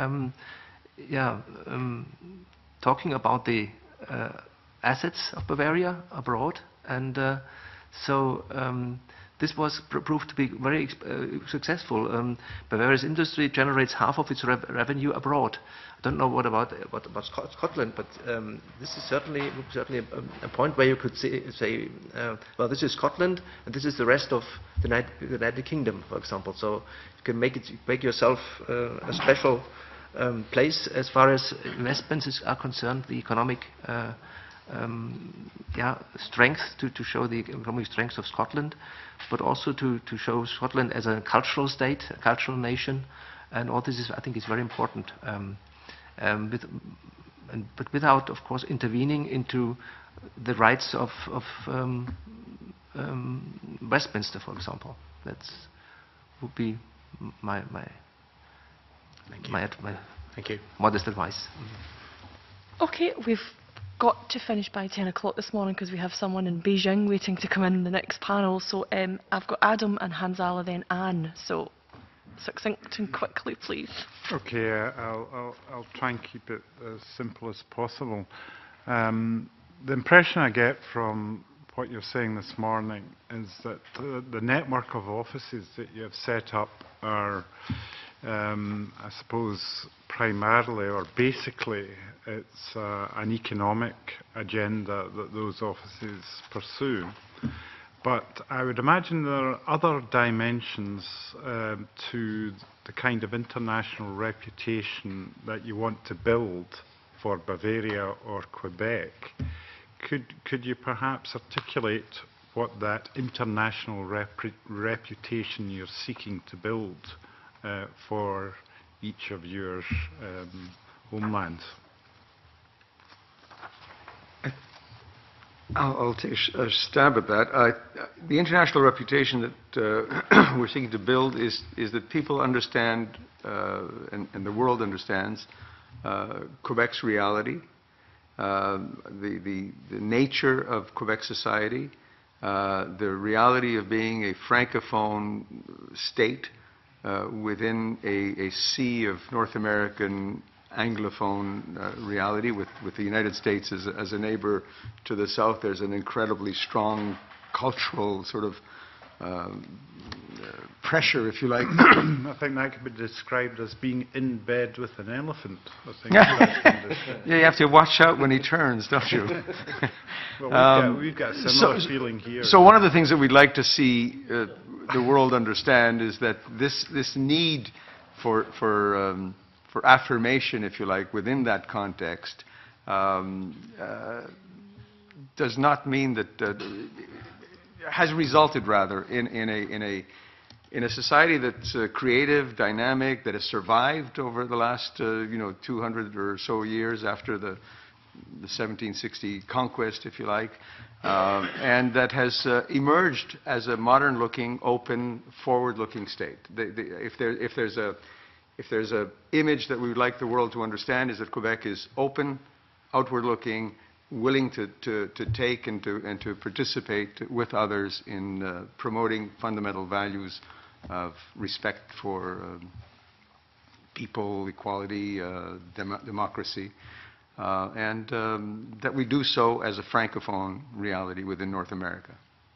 talking about the assets of Bavaria abroad, and this was proved to be very successful. Bavaria's industry generates half of its revenue abroad. I don't know what about Scotland, but this is certainly a point where you could say, well, this is Scotland, and this is the rest of the United Kingdom, for example. So you can make yourself a special place as far as investments are concerned, the economic strength, to show the economic strength of Scotland, but also to show Scotland as a cultural state, a cultural nation, and all this I think is very important. But without, of course, intervening into the rights of Westminster, for example. That would be my modest advice. Okay, we've got to finish by 10 o'clock this morning because we have someone in Beijing waiting to come in the next panel. So I've got Adam and Hansala, then Anne. So succinct and quickly, please. Okay, I'll try and keep it as simple as possible. The impression I get from what you're saying this morning is that the network of offices that you have set up are, I suppose, primarily or basically, it's an economic agenda that those offices pursue. But I would imagine there are other dimensions to the kind of international reputation that you want to build for Bavaria or Quebec. Could you perhaps articulate what that international reputation you're seeking to build for each of your homelands? I'll take a stab at that. The international reputation that we're seeking to build is that people understand, and the world understands, Quebec's reality, the nature of Quebec society, the reality of being a francophone state within a sea of North American Anglophone reality, with the United States as a neighbor to the south. There's an incredibly strong cultural sort of pressure, if you like. I think that could be described as being in bed with an elephant. I think that's been described. Yeah, you have to watch out when he turns, don't you? Well, we've got a similar feeling here. So one of the things that we'd like to see the world understand is that this need for affirmation, if you like, within that context, does not mean that has resulted rather in a society that's creative, dynamic, that has survived over the last 200 or so years after the 1760 conquest, if you like, and that has emerged as a modern-looking, open, forward-looking state. If there's a image that we would like the world to understand, is that Quebec is open, outward-looking, willing to take and to participate with others in promoting fundamental values of respect for people, equality, democracy, and that we do so as a francophone reality within North America.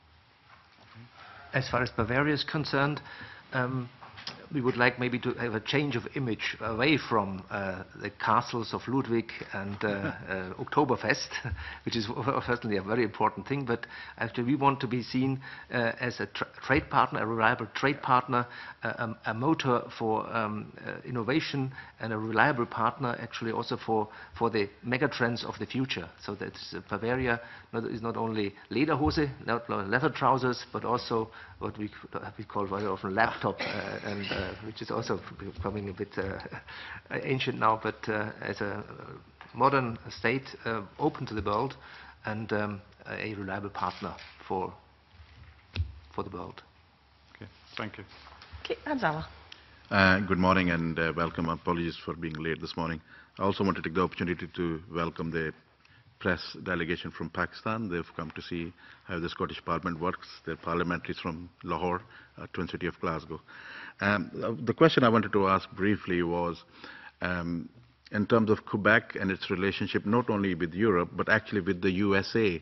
As far as Bavaria is concerned, we would like maybe to have a change of image away from the castles of Ludwig and Oktoberfest, which is certainly a very important thing, but actually we want to be seen as a trade partner, a reliable trade partner, a motor for innovation, and a reliable partner actually also for the megatrends of the future. So that Bavaria is not only lederhose, not leather trousers, but also what we call very often laptop, and which is also becoming a bit ancient now, but as a modern state, open to the world, and a reliable partner for the world. Okay, thank you. Okay, Hanzala. Good morning and welcome. Apologies for being late this morning. I also want to take the opportunity to welcome the press delegation from Pakistan. They've come to see how the Scottish Parliament works. They're parliamentaries from Lahore, Twin City of Glasgow. The question I wanted to ask briefly was, in terms of Quebec and its relationship not only with Europe, but actually with the USA,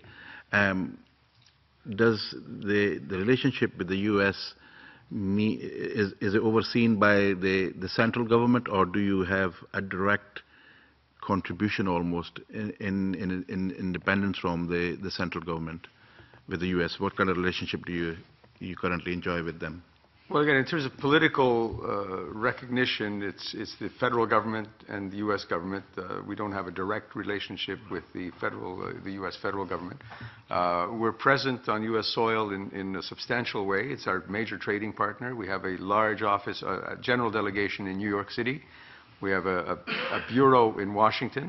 does the relationship with the US is it overseen by the central government, or do you have a direct contribution almost in independence from the central government with the US? What kind of relationship do you currently enjoy with them? Well, again, in terms of political recognition, it's the federal government and the U.S. government. We don't have a direct relationship with the U.S. federal government. We're present on U.S. soil in a substantial way. It's our major trading partner. We have a large office, a general delegation in New York City. We have a bureau in Washington,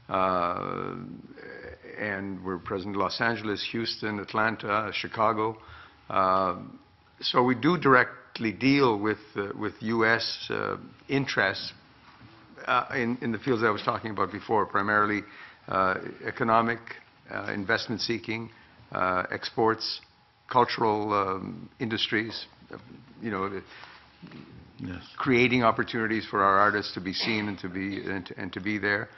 and we're present in Los Angeles, Houston, Atlanta, Chicago. So we do directly deal with U.S. interests in the fields I was talking about before, primarily economic, investment seeking, exports, cultural industries, Yes. Creating opportunities for our artists to be seen and to be there.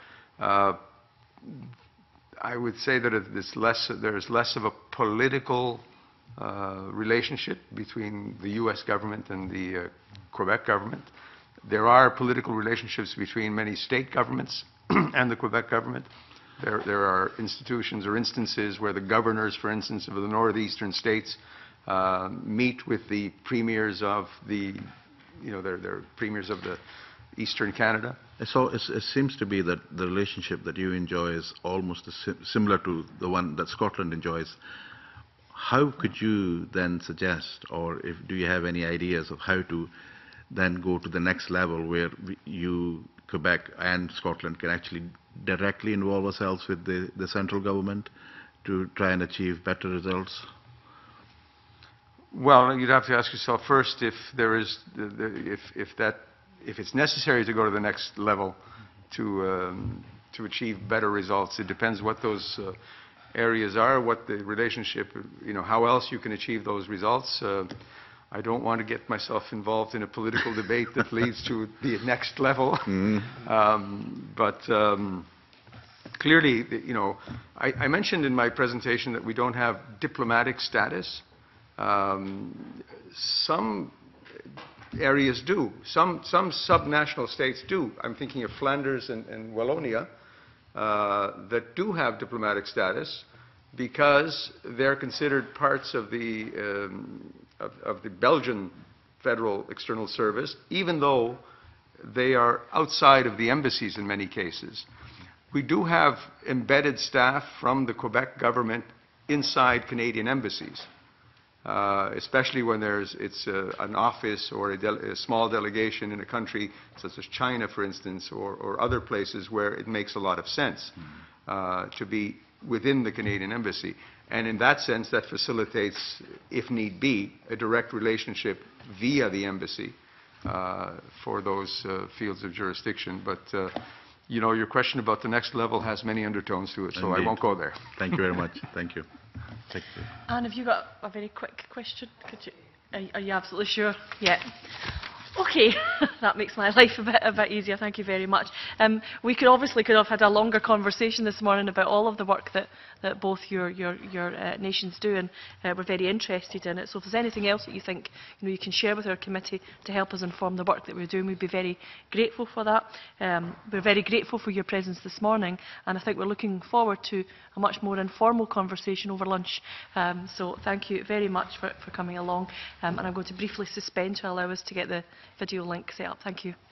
I would say that there's less of a political relationship between the U.S. government and the Quebec government. There are political relationships between many state governments and the Quebec government. There are institutions or instances where the governors, for instance, of the northeastern states meet with the premiers of their premiers of the eastern Canada. So it seems to be that the relationship that you enjoy is almost similar to the one that Scotland enjoys. How could you then suggest, or do you have any ideas of how to then go to the next level where Quebec and Scotland can actually directly involve ourselves with the central government to try and achieve better results? Well, you'd have to ask yourself first if it's necessary to go to the next level to achieve better results. It depends what those areas are, what the relationship, how else you can achieve those results. I don't want to get myself involved in a political debate that leads to the next level. But clearly, I mentioned in my presentation that we don't have diplomatic status. Some areas do. Some subnational states do. I'm thinking of Flanders and Wallonia that do have diplomatic status because they're considered parts of the Belgian Federal External Service, even though they are outside of the embassies in many cases. We do have embedded staff from the Quebec government inside Canadian embassies, especially when it's an office or a small delegation in a country such as China, for instance, or other places where it makes a lot of sense to be within the Canadian embassy. And in that sense, that facilitates, if need be, a direct relationship via the embassy for those fields of jurisdiction. But you know, your question about the next level has many undertones to it, so Indeed. I won't go there. Thank you very much. Thank you. Thank you. Anne, have you got a very quick question? Could you, are you absolutely sure? Yeah. Okay, that makes my life a bit easier. Thank you very much. We could have had a longer conversation this morning about all of the work that both your nations do, and we're very interested in it. So if there's anything else that you think you can share with our committee to help us inform the work that we're doing, we'd be very grateful for that. We're very grateful for your presence this morning, and I think we're looking forward to a much more informal conversation over lunch. So thank you very much for coming along, and I'm going to briefly suspend to allow us to get the video link set up. Thank you.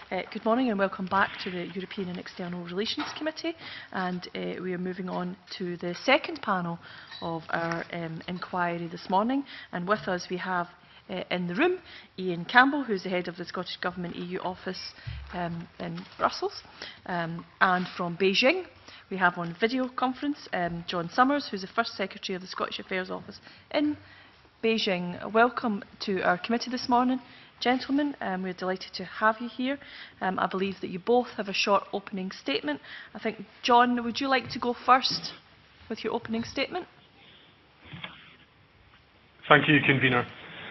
Good morning and welcome back to the European and External Relations Committee. And we are moving on to the second panel of our inquiry this morning. And with us we have in the room Ian Campbell, who is the head of the Scottish Government EU office in Brussels. And from Beijing, we have on video conference John Summers, who is the First Secretary of the Scottish Affairs Office in Beijing. Welcome to our committee this morning, gentlemen. We're delighted to have you here. I believe that you both have a short opening statement. I think, John, would you like to go first with your opening statement? Thank you, Convener.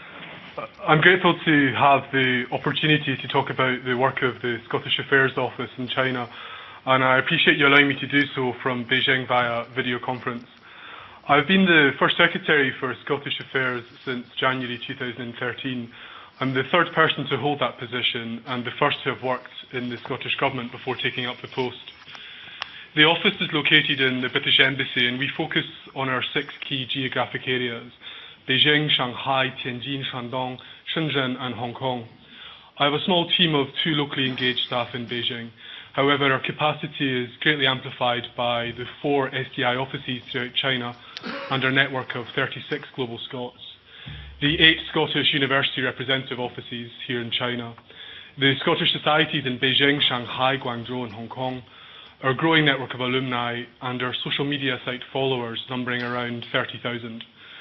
I'm grateful to have the opportunity to talk about the work of the Scottish Affairs Office in China, and I appreciate you allowing me to do so from Beijing via video conference. I've been the First Secretary for Scottish Affairs since January 2013. I'm the third person to hold that position and the first to have worked in the Scottish Government before taking up the post. The office is located in the British Embassy, and we focus on our 6 key geographic areas: Beijing, Shanghai, Tianjin, Shandong, Shenzhen and Hong Kong. I have a small team of 2 locally engaged staff in Beijing. However, our capacity is greatly amplified by the 4 SDI offices throughout China and our network of 36 global Scots, the 8 Scottish University representative offices here in China, the Scottish societies in Beijing, Shanghai, Guangzhou and Hong Kong, our growing network of alumni and our social media site followers numbering around 30,000.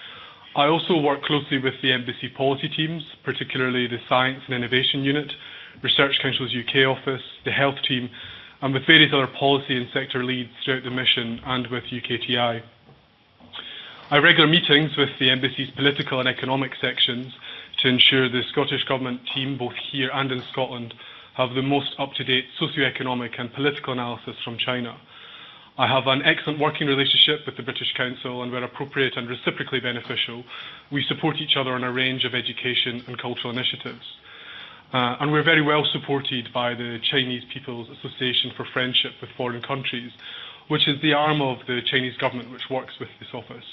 I also work closely with the Embassy policy teams, particularly the Science and Innovation Unit, Research Council's UK office, the Health team, and with various other policy and sector leads throughout the mission and with UKTI. I have regular meetings with the Embassy's political and economic sections to ensure the Scottish Government team, both here and in Scotland, have the most up-to-date socio-economic and political analysis from China. I have an excellent working relationship with the British Council, and where appropriate and reciprocally beneficial, we support each other on a range of education and cultural initiatives. And we're very well supported by the Chinese People's Association for Friendship with Foreign Countries, which is the arm of the Chinese government which works with this office.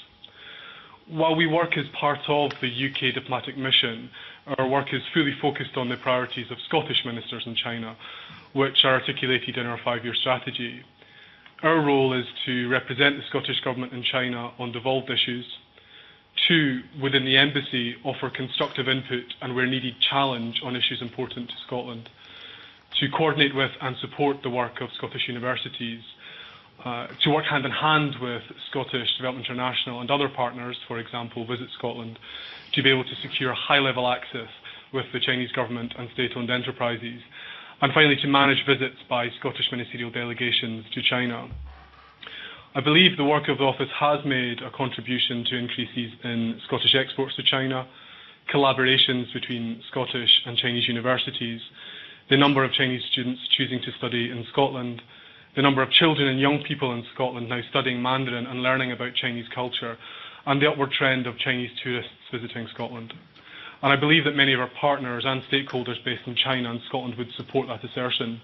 While we work as part of the UK diplomatic mission, our work is fully focused on the priorities of Scottish ministers in China, which are articulated in our 5-year strategy. Our role is to represent the Scottish Government in China on devolved issues, to, within the Embassy, offer constructive input and, where needed, challenge on issues important to Scotland, to coordinate with and support the work of Scottish universities, to work hand in hand with Scottish Development International and other partners, for example, Visit Scotland, to be able to secure high-level access with the Chinese government and state-owned enterprises, and finally to manage visits by Scottish ministerial delegations to China. I believe the work of the office has made a contribution to increases in Scottish exports to China, collaborations between Scottish and Chinese universities, the number of Chinese students choosing to study in Scotland, the number of children and young people in Scotland now studying Mandarin and learning about Chinese culture, and the upward trend of Chinese tourists visiting Scotland. And I believe that many of our partners and stakeholders based in China and Scotland would support that assertion.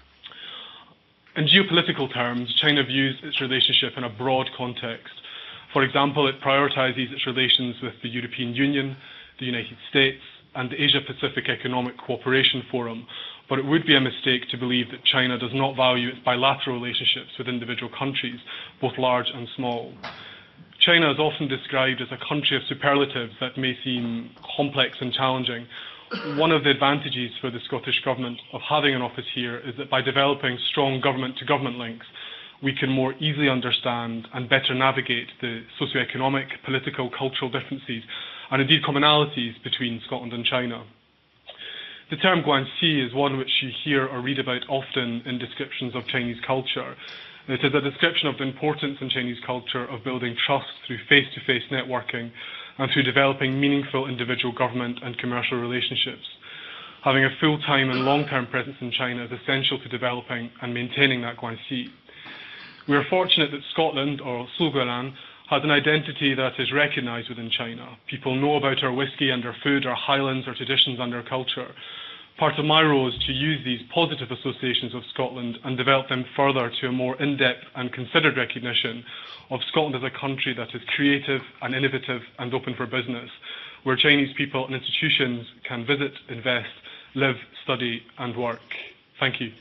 In geopolitical terms, China views its relationship in a broad context. For example, it prioritises its relations with the European Union, the United States, and the Asia-Pacific Economic Cooperation Forum, but it would be a mistake to believe that China does not value its bilateral relationships with individual countries, both large and small. China is often described as a country of superlatives that may seem complex and challenging. One of the advantages for the Scottish Government of having an office here is that by developing strong government-to-government links, we can more easily understand and better navigate the socio-economic, political, cultural differences and indeed commonalities between Scotland and China. The term Guanxi is one which you hear or read about often in descriptions of Chinese culture. It is a description of the importance in Chinese culture of building trust through face-to-face networking and through developing meaningful individual government and commercial relationships. Having a full-time and long-term presence in China is essential to developing and maintaining that Guanxi. We are fortunate that Scotland, or Sugulan, has an identity that is recognised within China. People know about our whisky and our food, our highlands, our traditions and our culture. Part of my role is to use these positive associations of Scotland and develop them further to a more in-depth and considered recognition of Scotland as a country that is creative and innovative and open for business, where Chinese people and institutions can visit, invest, live, study and work. Thank you.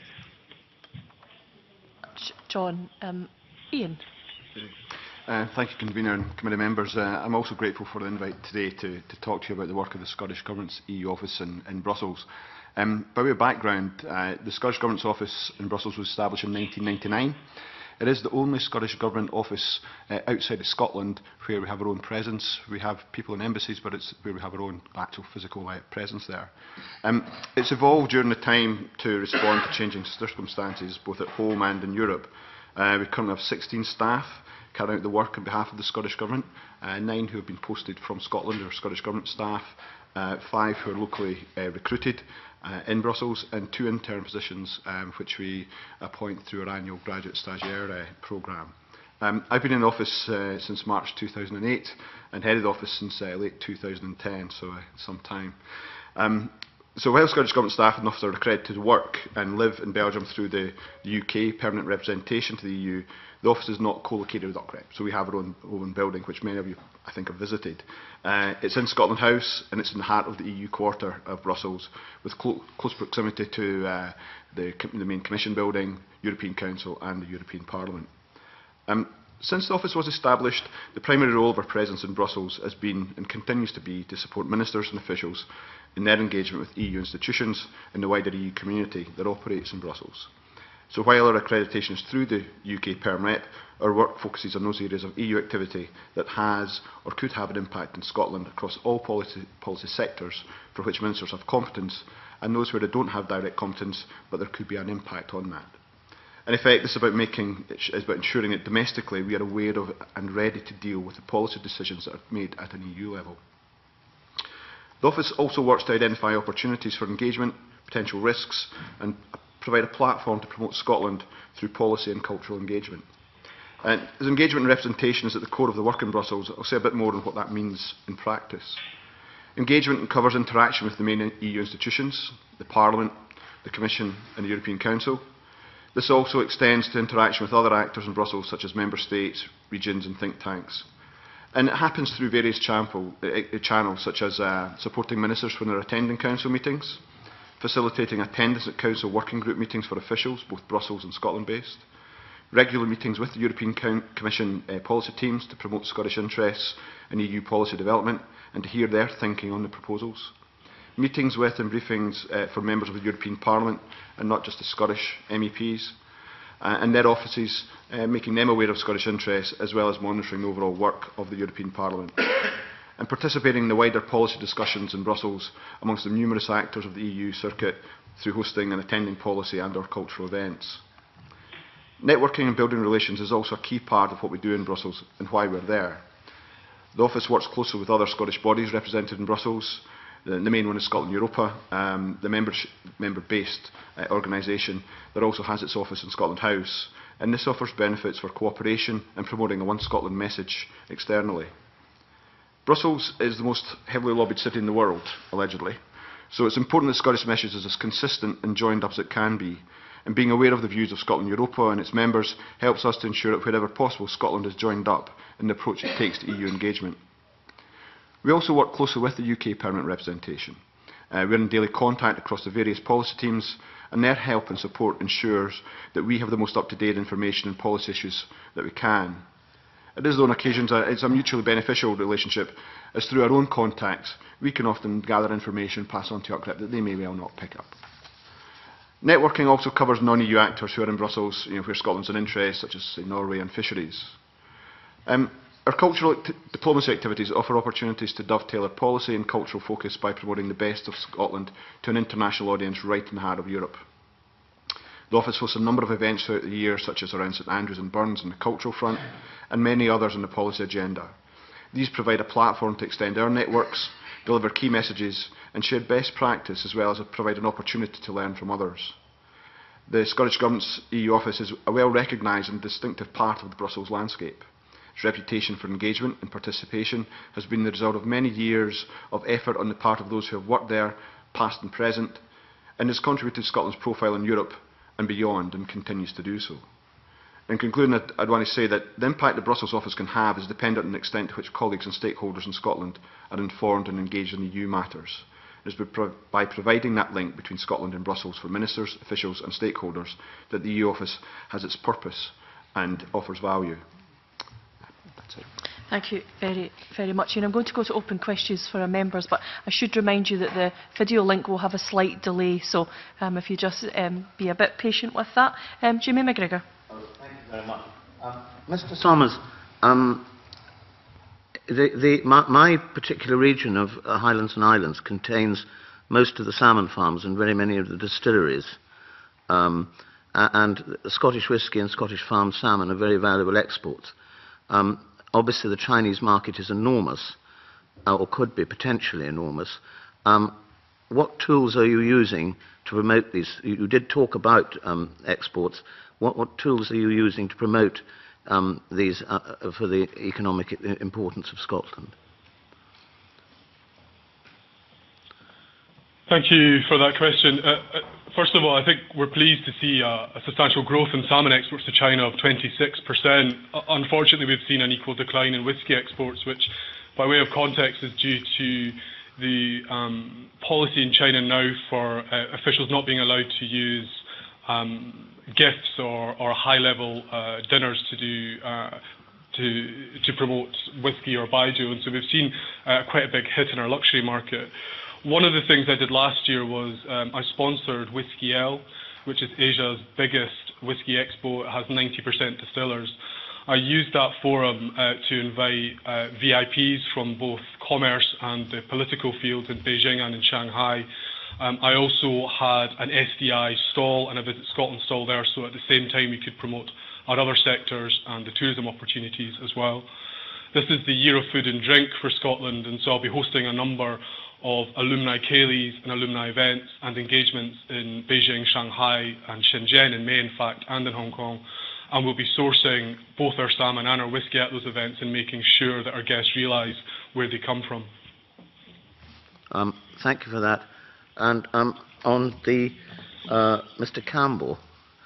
John. Ian. Thank you, Convener and Committee members. I'm also grateful for the invite today to talk to you about the work of the Scottish Government's EU office in Brussels. By way of background, the Scottish Government's office in Brussels was established in 1999. It is the only Scottish Government office outside of Scotland where we have our own presence. We have people in embassies, but it's where we have our own actual physical presence there. It's evolved during the time to respond to changing circumstances, both at home and in Europe. We currently have 16 staff carrying out the work on behalf of the Scottish Government, 9 who have been posted from Scotland, or Scottish Government staff, 5 who are locally recruited in Brussels, and 2 intern positions which we appoint through our annual graduate stagiaire programme. I've been in office since March 2008 and headed office since late 2010, so some time. So while Scottish Government staff and officers are accredited to work and live in Belgium through the UK permanent representation to the EU, the office is not co-located with UCREP, so we have our own building, which many of you, I think, have visited. It's in Scotland House, and it's in the heart of the EU quarter of Brussels, with close proximity to the main Commission building, European Council and the European Parliament. Since the office was established, the primary role of our presence in Brussels has been, and continues to be, to support ministers and officials in their engagement with EU institutions and the wider EU community that operates in Brussels. So while our accreditation is through the UK Perm Rep, our work focuses on those areas of EU activity that has or could have an impact in Scotland across all policy sectors for which ministers have competence, and those where they don't have direct competence, but there could be an impact on that. In effect, this is about ensuring that domestically we are aware of and ready to deal with the policy decisions that are made at an EU level. The Office also works to identify opportunities for engagement, potential risks, and provide a platform to promote Scotland through policy and cultural engagement. As engagement and representation is at the core of the work in Brussels, I'll say a bit more on what that means in practice. Engagement covers interaction with the main EU institutions, the Parliament, the Commission and the European Council. This also extends to interaction with other actors in Brussels, such as Member States, regions and think tanks. And it happens through various channels, such as supporting ministers when they're attending Council meetings, facilitating attendance at Council working group meetings for officials, both Brussels and Scotland-based, regular meetings with the European Commission policy teams to promote Scottish interests in EU policy development and to hear their thinking on the proposals, meetings with and briefings for members of the European Parliament and not just the Scottish MEPs, and their offices, making them aware of Scottish interests as well as monitoring the overall work of the European Parliament, and participating in the wider policy discussions in Brussels amongst the numerous actors of the EU circuit through hosting and attending policy and/or cultural events. Networking and building relations is also a key part of what we do in Brussels and why we're there. The Office works closely with other Scottish bodies represented in Brussels. The main one is Scotland Europa, the member-based organisation that also has its office in Scotland House, and this offers benefits for cooperation and promoting a One Scotland message externally. Brussels is the most heavily lobbied city in the world, allegedly, so it's important that the Scottish message is as consistent and joined up as it can be, and being aware of the views of Scotland Europa and its members helps us to ensure that wherever possible Scotland is joined up in the approach it takes to EU engagement. We also work closely with the UK permanent representation. We're in daily contact across the various policy teams, and their help and support ensures that we have the most up-to-date information and policy issues that we can. It is, though, on occasions, it's a mutually beneficial relationship, as through our own contacts, we can often gather information and pass on to UCREP that they may well not pick up. Networking also covers non-EU actors who are in Brussels, where Scotland's an interest, such as, say, Norway and fisheries. Our cultural diplomacy activities offer opportunities to dovetail our policy and cultural focus by promoting the best of Scotland to an international audience right in the heart of Europe. The Office hosts a number of events throughout the year, such as around St Andrews and Burns on the cultural front, and many others on the policy agenda. These provide a platform to extend our networks, deliver key messages, and share best practice, as well as provide an opportunity to learn from others. The Scottish Government's EU Office is a well-recognised and distinctive part of the Brussels landscape. Its reputation for engagement and participation has been the result of many years of effort on the part of those who have worked there, past and present, and has contributed to Scotland's profile in Europe and beyond, and continues to do so. In concluding, I'd want to say that the impact the Brussels office can have is dependent on the extent to which colleagues and stakeholders in Scotland are informed and engaged in EU matters. It is by providing that link between Scotland and Brussels for ministers, officials and stakeholders that the EU office has its purpose and offers value. That's it. Thank you very, very much. And I'm going to go to open questions for our members, but I should remind you that the video link will have a slight delay, so if you just be a bit patient with that. Jamie McGregor. Oh, thank you very much. Mr. Somers, my particular region of Highlands and Islands contains most of the salmon farms and very many of the distilleries. And Scottish whisky and Scottish farmed salmon are very valuable exports. Obviously, the Chinese market is enormous, or could be potentially enormous. What tools are you using to promote these? You did talk about exports. What tools are you using to promote these for the economic importance of Scotland? Thank you for that question. First of all, I think we're pleased to see a substantial growth in salmon exports to China of 26%. Unfortunately, we've seen an equal decline in whisky exports, which, by way of context, is due to the policy in China now for officials not being allowed to use gifts or high-level dinners to promote whisky or baijiu, and so we've seen quite a big hit in our luxury market. One of the things I did last year was I sponsored Whisky L, which is Asia's biggest whisky expo. It has 90% distillers. I used that forum to invite VIPs from both commerce and the political fields in Beijing and in Shanghai. I also had an SDI stall and a Visit Scotland stall there, so at the same time we could promote our other sectors and the tourism opportunities as well. This is the Year of Food and Drink for Scotland, and so I'll be hosting a number of alumni ceilidhs and alumni events and engagements in Beijing, Shanghai and Shenzhen in May, in fact, and in Hong Kong. And we'll be sourcing both our salmon and our whisky at those events and making sure that our guests realise where they come from. Thank you for that. And on the Mr. Campbell,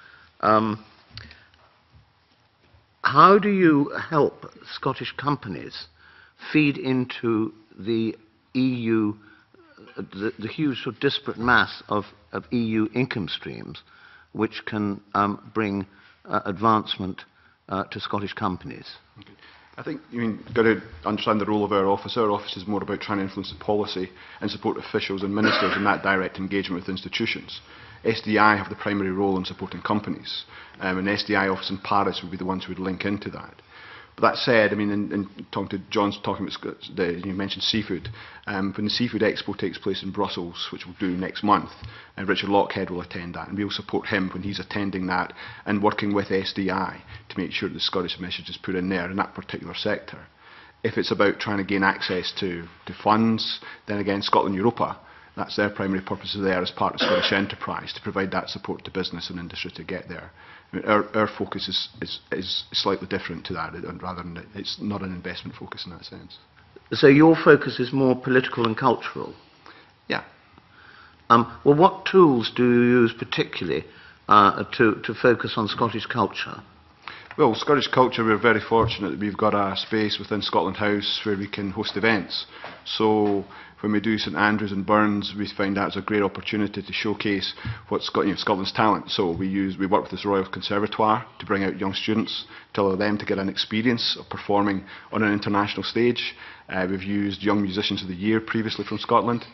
how do you help Scottish companies feed into the EU, the huge sort of disparate mass of EU income streams, which can bring advancement to Scottish companies? Okay. I think you've got to understand the role of our office. Our office is more about trying to influence the policy and support officials and ministers in that direct engagement with institutions. SDI have the primary role in supporting companies, and the SDI office in Paris would be the ones who would link into that. But that said, I mean, in talking to John's talking about, you mentioned seafood. When the Seafood Expo takes place in Brussels, which we'll do next month, and Richard Lockhead will attend that, and we'll support him when he's attending that and working with SDI to make sure that the Scottish message is put in there in that particular sector. If it's about trying to gain access to funds, then again, Scotland Europa, that's their primary purpose there as part of Scottish enterprise, to provide that support to business and industry to get there. I mean, our focus is slightly different to that, rather than it's not an investment focus in that sense. So your focus is more political and cultural? Yeah. Well, what tools do you use particularly to focus on Scottish culture? Well, Scottish culture, we're very fortunate that we've got a space within Scotland House where we can host events. So when we do St Andrews and Burns, we find that as a great opportunity to showcase what's Scotland's talent. So we work with this Royal Conservatoire to bring out young students, to allow them to get an experience of performing on an international stage. We've used Young Musicians of the Year previously from Scotland.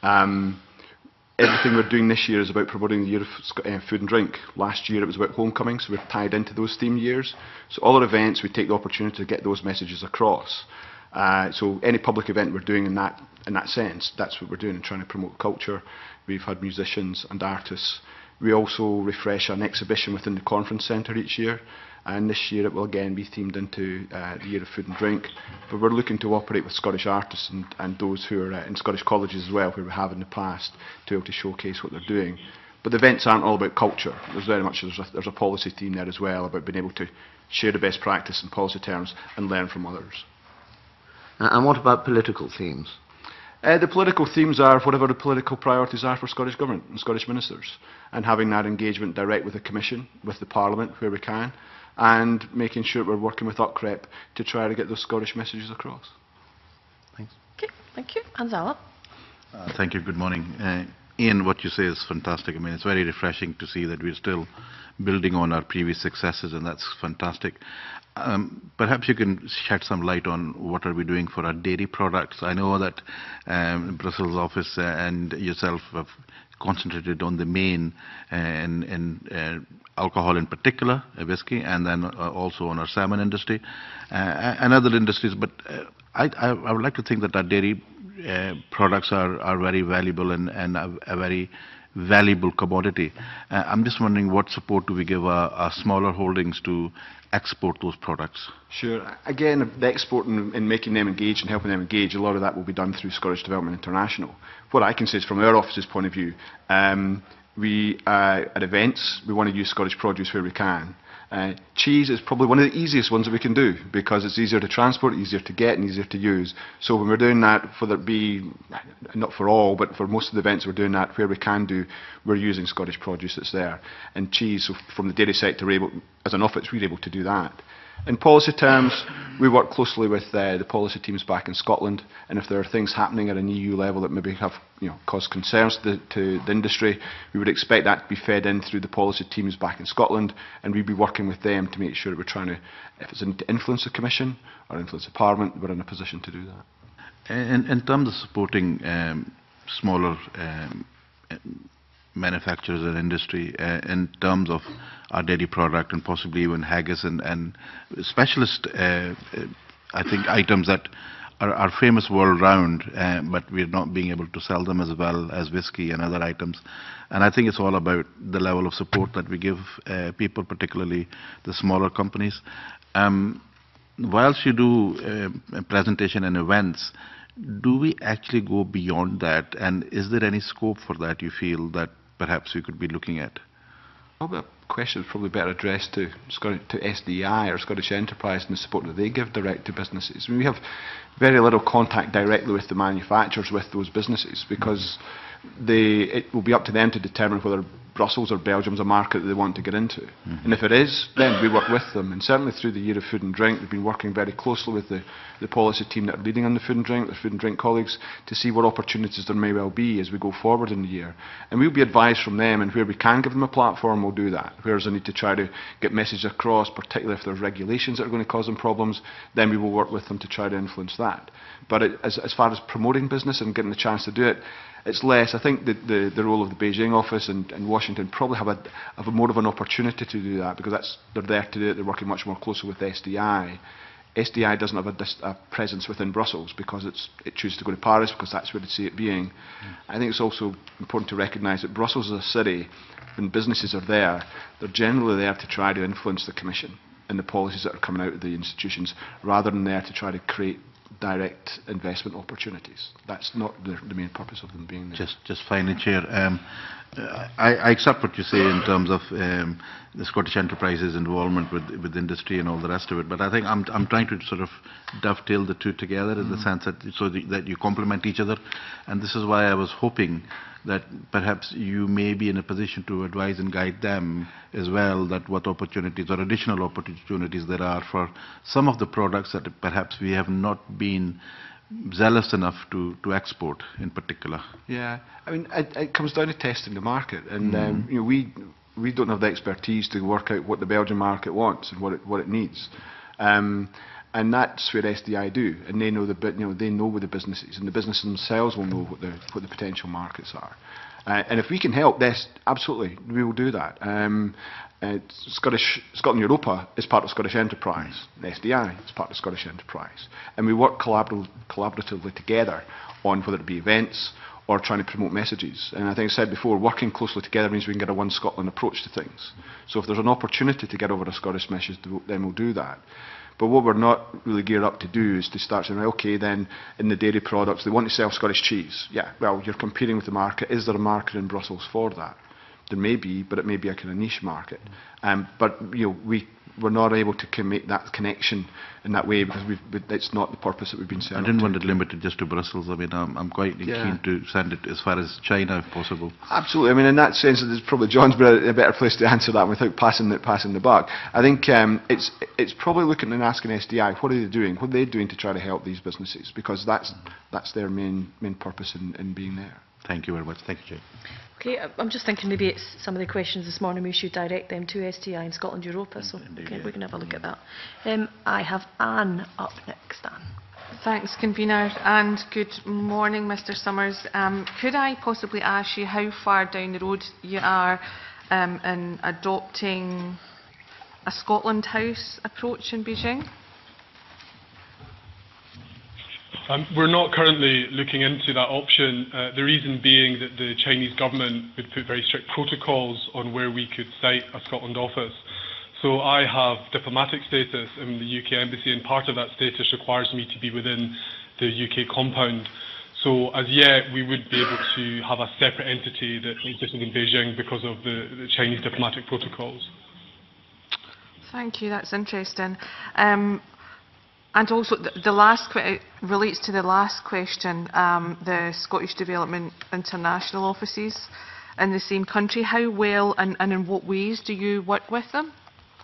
Everything we're doing this year is about promoting the Year of Food and Drink. Last year it was about homecoming, so we're tied into those theme years. So all our events, we take the opportunity to get those messages across. So any public event we're doing in that sense, that's what we're doing, and trying to promote culture. We've had musicians and artists. We also refresh an exhibition within the conference centre each year, and this year it will again be themed into the Year of Food and Drink. But we're looking to operate with Scottish artists and those who are in Scottish colleges as well, where we have in the past, to be able to showcase what they're doing. But the events aren't all about culture. There's very much there's a policy team there as well, about being able to share the best practice in policy terms and learn from others. And what about political themes? The political themes are whatever the political priorities are for Scottish Government and Scottish ministers, and having that engagement direct with the Commission, with the Parliament where we can, and making sure we're working with UCREP to try to get those Scottish messages across. Thanks. Okay, thank you. Hanzala. Thank you. Good morning. Ian, what you say is fantastic. I mean, it's very refreshing to see that we're still building on our previous successes, and that's fantastic. Perhaps you can shed some light on what are we doing for our dairy products. I know that Brussels office and yourself have concentrated on the main and alcohol in particular, whiskey, and then also on our salmon industry and other industries. But I would like to think that our dairy products are very valuable and a very valuable commodity. I'm just wondering what support do we give our smaller holdings to export those products? Sure. Again, the export and making them engage and helping them engage, a lot of that will be done through Scottish Development International. What I can say is from our office's point of view, we at events, we want to use Scottish produce where we can. Cheese is probably one of the easiest ones that we can do because it's easier to transport, easier to get and easier to use. So when we're doing that, whether it be, not for all, but for most of the events we're doing that where we can do, we're using Scottish produce that's there. And cheese, so from the dairy sector, as an office, we're able to do that. In policy terms, we work closely with the policy teams back in Scotland, and if there are things happening at an EU level that maybe have caused concerns to the industry, we would expect that to be fed in through the policy teams back in Scotland, and we'd be working with them to make sure that we're trying to, if it's to influence the Commission or influence the Parliament, we're in a position to do that. In terms of supporting smaller manufacturers and industry in terms of our dairy product and possibly even haggis and specialist I think items that are famous world round, but we're not being able to sell them as well as whiskey and other items. And I think it's all about the level of support that we give people, particularly the smaller companies. Whilst you do a presentation and events, do we actually go beyond that, and is there any scope for that you feel that perhaps we could be looking at? Probably a question is probably better addressed to SDI or Scottish Enterprise and the support that they give direct to businesses. I mean, we have very little contact directly with the manufacturers with those businesses because it will be up to them to determine whether Brussels or Belgium is a market that they want to get into. Mm-hmm. And if it is, then we work with them. And certainly through the year of food and drink, we've been working very closely with the policy team that are leading on the food and drink colleagues, to see what opportunities there may well be as we go forward in the year. And we'll be advised from them, and where we can give them a platform, we'll do that. Whereas I need to try to get messages across, particularly if there's regulations that are going to cause them problems, then we will work with them to try to influence that. But as far as promoting business and getting the chance to do it, it's less. I think the role of the Beijing office and Washington probably have a more of an opportunity to do that because they're there to do it. They're working much more closely with SDI. SDI doesn't have a presence within Brussels because it chooses to go to Paris because that's where they see it being. I think it's also important to recognise that Brussels is a city. When businesses are there, they're generally there to try to influence the Commission and the policies that are coming out of the institutions, rather than there to try to create direct investment opportunities. That's not the main purpose of them being there. Just finally, Chair, I accept what you say in terms of the Scottish Enterprise's involvement with industry and all the rest of it, but I think I'm trying to sort of dovetail the two together in the sense that that you complement each other, and this is why I was hoping that perhaps you may be in a position to advise and guide them as well, that what opportunities or additional opportunities there are for some of the products that perhaps we have not been zealous enough to export in particular. Yeah, I mean, it comes down to testing the market, and we don't have the expertise to work out what the Belgian market wants and what it needs. And that's where SDI do, and they know they know where the business is, and the businesses themselves will know what the potential markets are. And if we can help, this absolutely we will do that. Scotland Europa is part of Scottish Enterprise, and SDI is part of Scottish Enterprise, and we work collaboratively together on whether it be events or trying to promote messages. And I think I said before, working closely together means we can get a one Scotland approach to things. So if there's an opportunity to get over a Scottish message, then we'll do that. But what we're not really geared up to do is to start saying, okay, then in the dairy products, they want to sell Scottish cheese. Yeah, well, you're competing with the market. Is there a market in Brussels for that? There may be, but it may be a kind of niche market. But we we're not able to make that connection in that way because it's not the purpose that we've been set I up didn't to. want it limited just to Brussels. I mean, I'm quite keen to send it as far as China if possible. Absolutely. I mean, in that sense, it's probably John's a better place to answer that without passing the buck. I think it's probably looking and asking SDI, what are they doing? What are they doing to try to help these businesses? Because that's their main purpose in being there. Thank you very much. Thank you, Jay. Okay, I'm just thinking maybe it's some of the questions this morning we should direct them to STI in Scotland Europa, so we can have a look at that. I have Anne up next. Anne. Thanks, Convener, and good morning, Mr Summers. Could I possibly ask you how far down the road you are in adopting a Scotland House approach in Beijing? We're not currently looking into that option, the reason being that the Chinese government would put very strict protocols on where we could site a Scotland office. So I have diplomatic status in the UK Embassy, and part of that status requires me to be within the UK compound. So as yet, we would be able to have a separate entity that existed in Beijing because of the Chinese diplomatic protocols. Thank you, that's interesting. And also, the last relates to the last question, the Scottish Development International offices in the same country. How well and in what ways do you work with them?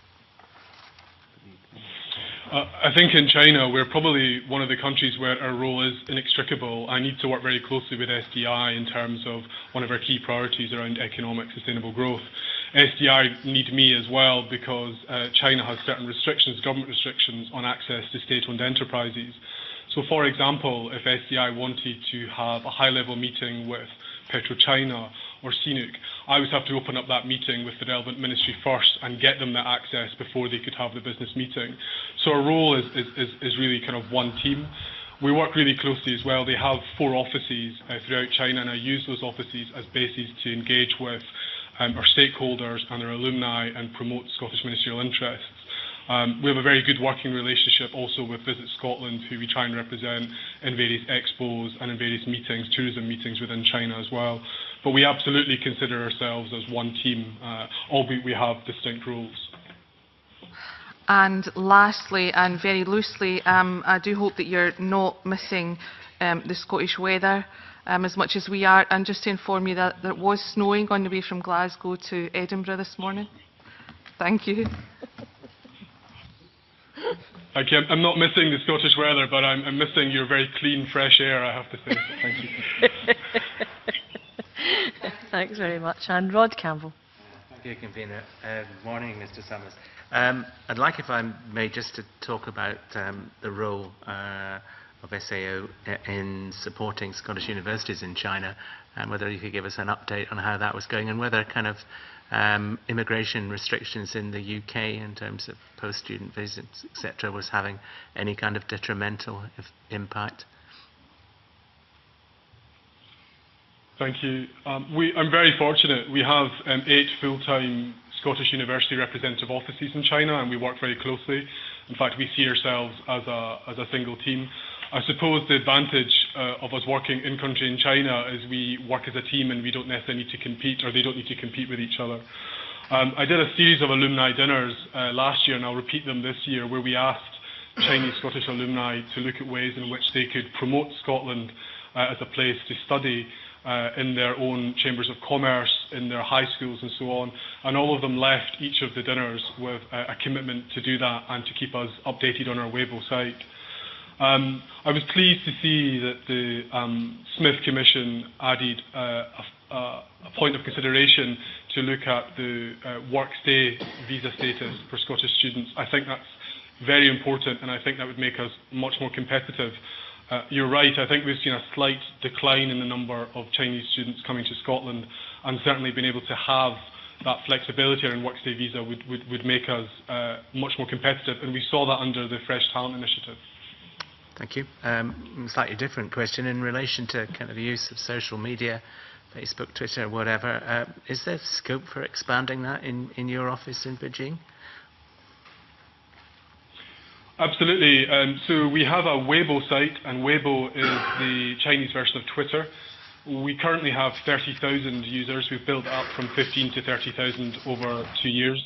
I think in China, we're probably one of the countries where our role is inextricable. I need to work very closely with SDI in terms of one of our key priorities around economic sustainable growth. SDI need me as well because China has certain restrictions, government restrictions on access to state-owned enterprises. So for example, if SDI wanted to have a high-level meeting with PetroChina or CNOOC, I would have to open up that meeting with the relevant ministry first and get them that access before they could have the business meeting. So our role is really kind of one team. We work really closely as well. They have 4 offices throughout China, and I use those offices as bases to engage with our stakeholders and our alumni and promote Scottish ministerial interests. We have a very good working relationship also with Visit Scotland, who we try and represent in various expos and in various meetings, tourism meetings within China as well. But we absolutely consider ourselves as one team, albeit we have distinct roles. And lastly, and very loosely, I do hope that you're not missing the Scottish weather as much as we are. And just to inform you that there was snowing on the way from Glasgow to Edinburgh this morning. Thank you. Okay, I'm not missing the Scottish weather, but I'm missing your very clean, fresh air, I have to say. So thank you. Thanks very much. And Rod Campbell. Thank you, Convener. Good morning, Mr Summers. I'd like, if I may, just to talk about the role of SAO in supporting Scottish universities in China, and whether you could give us an update on how that was going, and whether kind of immigration restrictions in the UK in terms of post-student visits, etc., was having any kind of detrimental impact. Thank you. I'm very fortunate. We have 8 full-time Scottish university representative offices in China, and we work very closely. In fact, we see ourselves as a single team. I suppose the advantage of us working in country in China is we work as a team and we don't necessarily need to compete, or they don't need to compete with each other. I did a series of alumni dinners last year, and I'll repeat them this year, where we asked Chinese Scottish alumni to look at ways in which they could promote Scotland as a place to study in their own chambers of commerce, in their high schools and so on, and all of them left each of the dinners with a commitment to do that and to keep us updated on our Weibo site. I was pleased to see that the Smith Commission added a point of consideration to look at the work-stay visa status for Scottish students. I think that's very important, and I think that would make us much more competitive. You're right, I think we've seen a slight decline in the number of Chinese students coming to Scotland, and certainly being able to have that flexibility around work-stay visa would make us much more competitive, and we saw that under the Fresh Talent Initiative. Thank you. Slightly different question in relation to kind of the use of social media, Facebook, Twitter, whatever. Is there scope for expanding that in your office in Beijing? Absolutely. So we have a Weibo site, and Weibo is the Chinese version of Twitter. We currently have 30,000 users. We've built it up from 15 to 30,000 over 2 years.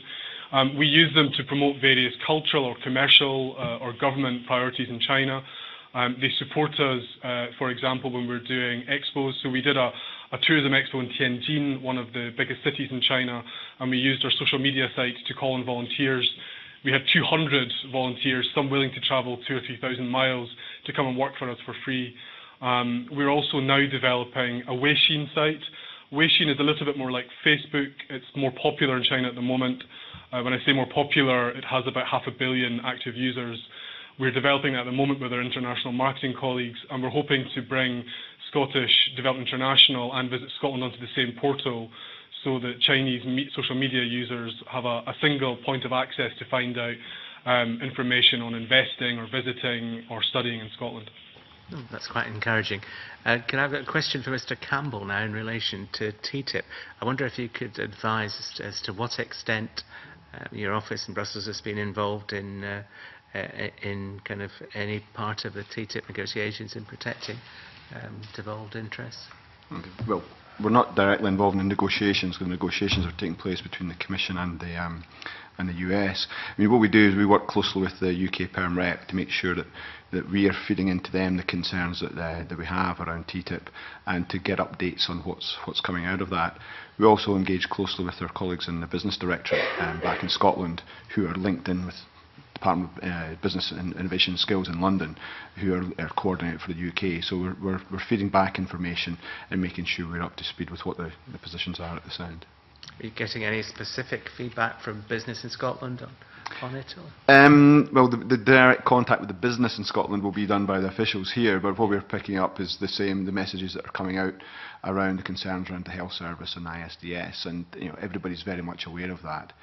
We use them to promote various cultural or commercial or government priorities in China. They support us, for example, when we're doing expos. So we did a tourism expo in Tianjin, one of the biggest cities in China, and we used our social media site to call on volunteers. We had 200 volunteers, some willing to travel 2,000 or 3,000 miles to come and work for us for free. We're also now developing a Weixin site. Weixin is a little bit more like Facebook. It's more popular in China at the moment. When I say more popular, it has about 500 million active users. We're developing that at the moment with our international marketing colleagues, and we're hoping to bring Scottish Development International and Visit Scotland onto the same portal so that Chinese social media users have a single point of access to find out information on investing or visiting or studying in Scotland. Oh, that's quite encouraging. Can I have a question for Mr. Campbell now in relation to TTIP? I wonder if you could advise as to what extent your office in Brussels has been involved in kind of any part of the TTIP negotiations in protecting devolved interests. Okay. Well, we're not directly involved in negotiations, because negotiations are taking place between the Commission and the US. I mean, what we do is we work closely with the UK Perm Rep to make sure that we are feeding into them the concerns that we have around TTIP, and to get updates on what's coming out of that. We also engage closely with our colleagues in the Business Directorate back in Scotland, who are linked in with Department of Business and Innovation and Skills in London, who are coordinated for the UK. So we're feeding back information and making sure we're up to speed with what the positions are at this end. Are you getting any specific feedback from business in Scotland on it? Or? Well, the direct contact with the business in Scotland will be done by the officials here, but what we're picking up is the messages that are coming out around the concerns around the health service and ISDS, and everybody's very much aware of that.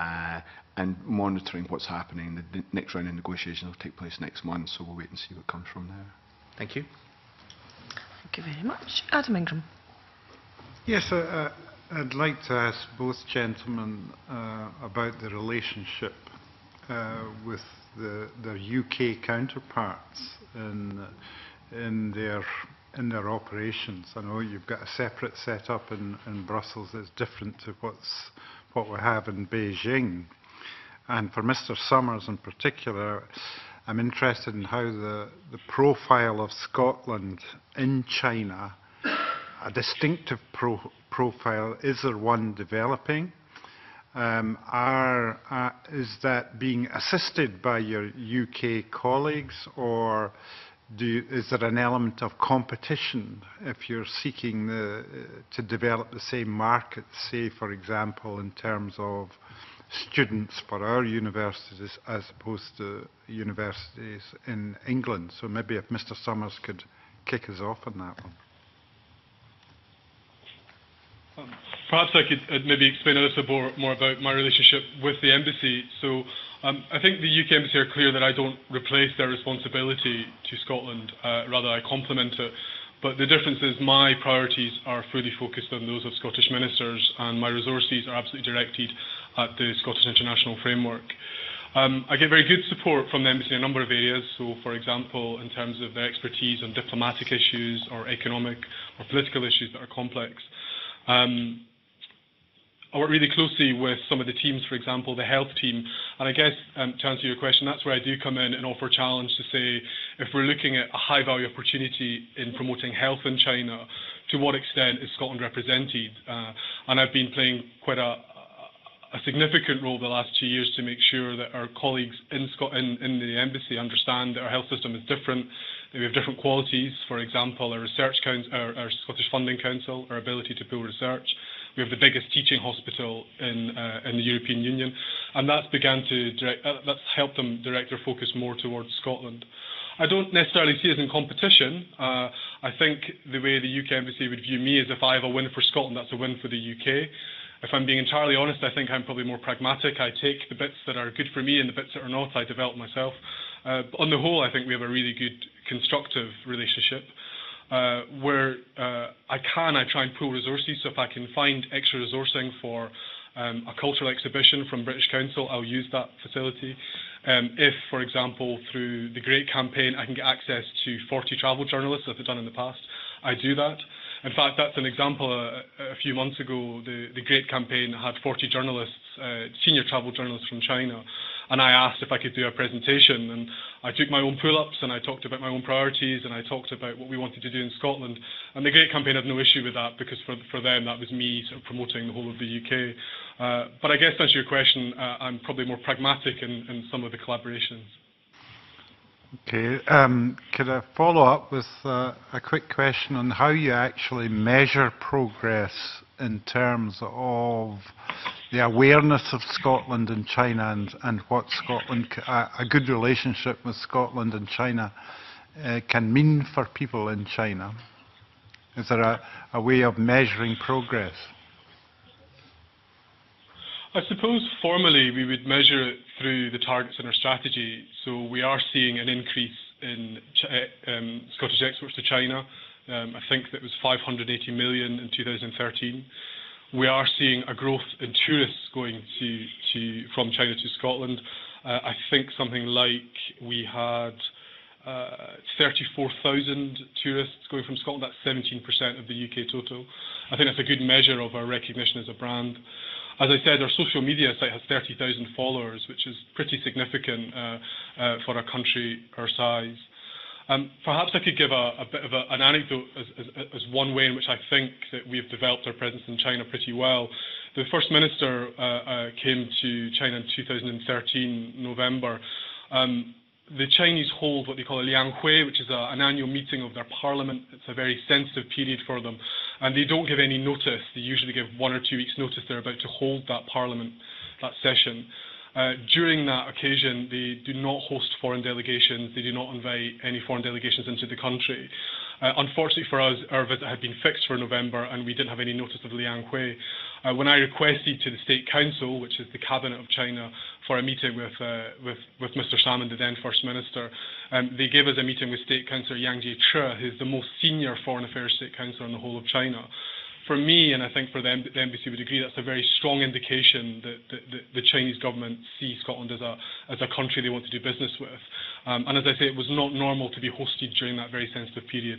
And monitoring what's happening. The next round of negotiations will take place next month, so we'll wait and see what comes from there. Thank you. Thank you very much. Adam Ingram. Yes, I'd like to ask both gentlemen about the relationship with their UK counterparts in their operations. I know you've got a separate setup in Brussels that's different to what we have in Beijing. And for Mr. Summers in particular, I'm interested in how the profile of Scotland in China, a distinctive profile, is there one developing? Is that being assisted by your UK colleagues, or is there an element of competition if you're seeking to develop the same market, say, for example, in terms of students for our universities as opposed to universities in England? So maybe if Mr. Summers could kick us off on that one. Perhaps I could maybe explain a little more about my relationship with the embassy. So I think the UK embassy are clear that I don't replace their responsibility to Scotland, rather I complement it. But the difference is my priorities are fully focused on those of Scottish ministers, and my resources are absolutely directed at the Scottish International Framework. I get very good support from the embassy in a number of areas. So, for example, in terms of their expertise on diplomatic issues or economic or political issues that are complex. I work really closely with some of the teams, for example, the health team. And I guess, to answer your question, that's where I do come in and offer a challenge to say, if we're looking at a high-value opportunity in promoting health in China, to what extent is Scotland represented? And I've been playing quite a significant role the last 2 years to make sure that our colleagues in the embassy understand that our health system is different, that we have different qualities. For example, our Scottish Funding Council, our ability to pool research. We have the biggest teaching hospital in the European Union, and that's helped them direct their focus more towards Scotland. I don't necessarily see us in competition. I think the way the UK embassy would view me is if I have a win for Scotland, that's a win for the UK. If I'm being entirely honest, I think I'm probably more pragmatic. I take the bits that are good for me and the bits that are not, I develop myself. But on the whole, I think we have a really good, constructive relationship. Where I try and pool resources. So if I can find extra resourcing for a cultural exhibition from British Council, I'll use that facility. If, for example, through the Great Campaign, I can get access to 40 travel journalists, as I've done in the past, I do that. In fact, that's an example. A few months ago, the Great Campaign had 40 journalists, senior travel journalists from China, and I asked if I could do a presentation, and I took my own pull-ups, and I talked about my own priorities, and I talked about what we wanted to do in Scotland, and the Great Campaign had no issue with that, because for them that was me sort of promoting the whole of the UK. But I guess to answer your question, I'm probably more pragmatic in some of the collaborations. Okay, could I follow up with a quick question on how you actually measure progress in terms of the awareness of Scotland and China, and what a good relationship with Scotland and China can mean for people in China? Is there a way of measuring progress? I suppose formally we would measure it through the targets in our strategy. So we are seeing an increase in Scottish exports to China. I think that was 580 million in 2013. We are seeing a growth in tourists going from China to Scotland. I think something like we had 34,000 tourists going from Scotland. That's 17% of the UK total. I think that's a good measure of our recognition as a brand. As I said, our social media site has 30,000 followers, which is pretty significant for a country our size. Perhaps I could give a bit of an anecdote as one way in which I think that we've developed our presence in China pretty well. The First Minister came to China in 2013, November. The Chinese hold what they call a lianghui, which is an annual meeting of their parliament. It's a very sensitive period for them, and they don't give any notice. They usually give 1 or 2 weeks notice they're about to hold that parliament, that session. During that occasion, they do not host foreign delegations. They do not invite any foreign delegations into the country. Unfortunately for us, our visit had been fixed for November, and we didn't have any notice of lianghui. When I requested to the State Council, which is the cabinet of China, for a meeting with Mr. Salmon, the then First Minister, they gave us a meeting with State Councillor Yang Jiechi, who's the most senior Foreign Affairs State Councillor in the whole of China. For me, and I think for them, the embassy would agree, that's a very strong indication that the Chinese government sees Scotland as a country they want to do business with. And as I say, it was not normal to be hosted during that very sensitive period.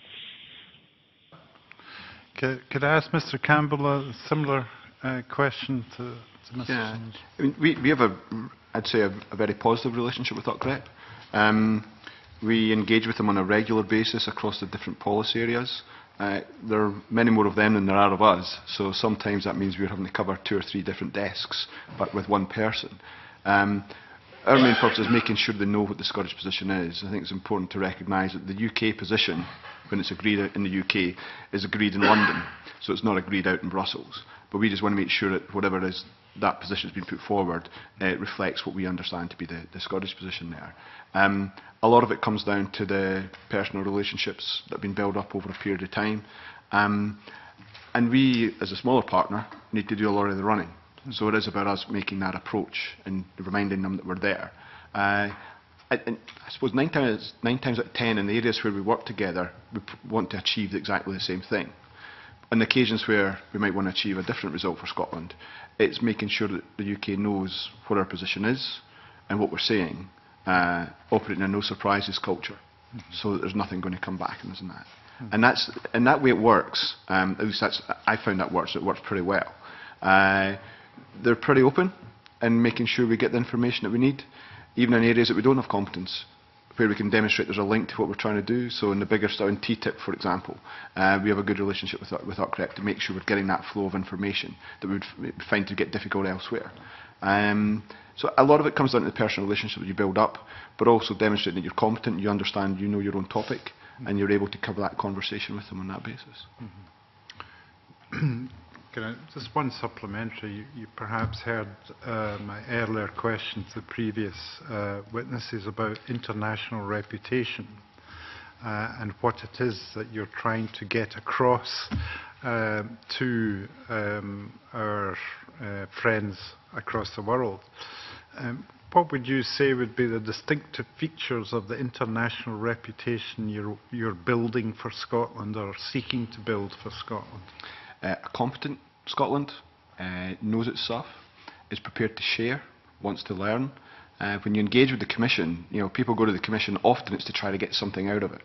Could I ask Mr. Campbell a similar question to Mr. Yeah. I mean, we have I'd say a very positive relationship with UCREP. We engage with them on a regular basis across the different policy areas. There are many more of them than there are of us, so sometimes that means we're having to cover 2 or 3 different desks, but with one person. Our main purpose is making sure they know what the Scottish position is. I think it's important to recognise that the UK position, when it's agreed out in the UK, is agreed in London, so it's not agreed out in Brussels. But we just want to make sure that whatever is that position has been put forward, it reflects what we understand to be the Scottish position there. A lot of it comes down to the personal relationships that have been built up over a period of time. And we, as a smaller partner, need to do a lot of the running. So it is about us making that approach and reminding them that we're there. And I suppose 9 times out of 10 in the areas where we work together, we want to achieve exactly the same thing. On the occasions where we might want to achieve a different result for Scotland, it's making sure that the UK knows what our position is and what we're saying, operating a no surprises culture, so that there's nothing going to come back and isn't that. And that way it works. At least I found that works. It works pretty well. They're pretty open in making sure we get the information that we need, even in areas that we don't have competence, where we can demonstrate there's a link to what we're trying to do. So in the bigger stuff, in TTIP, for example, we have a good relationship with UCREP to make sure we're getting that flow of information that we would find to get difficult elsewhere. So a lot of it comes down to the personal relationship that you build up, but also demonstrating that you're competent, you understand, you know your own topic, and you're able to cover that conversation with them on that basis. Just one supplementary. You perhaps heard my earlier question to the previous witnesses about international reputation and what it is that you're trying to get across to our friends across the world. What would you say would be the distinctive features of the international reputation you're building for Scotland or seeking to build for Scotland? A competent Scotland knows its stuff, is prepared to share, wants to learn. When you engage with the Commission, people go to the Commission, often it's to try to get something out of it.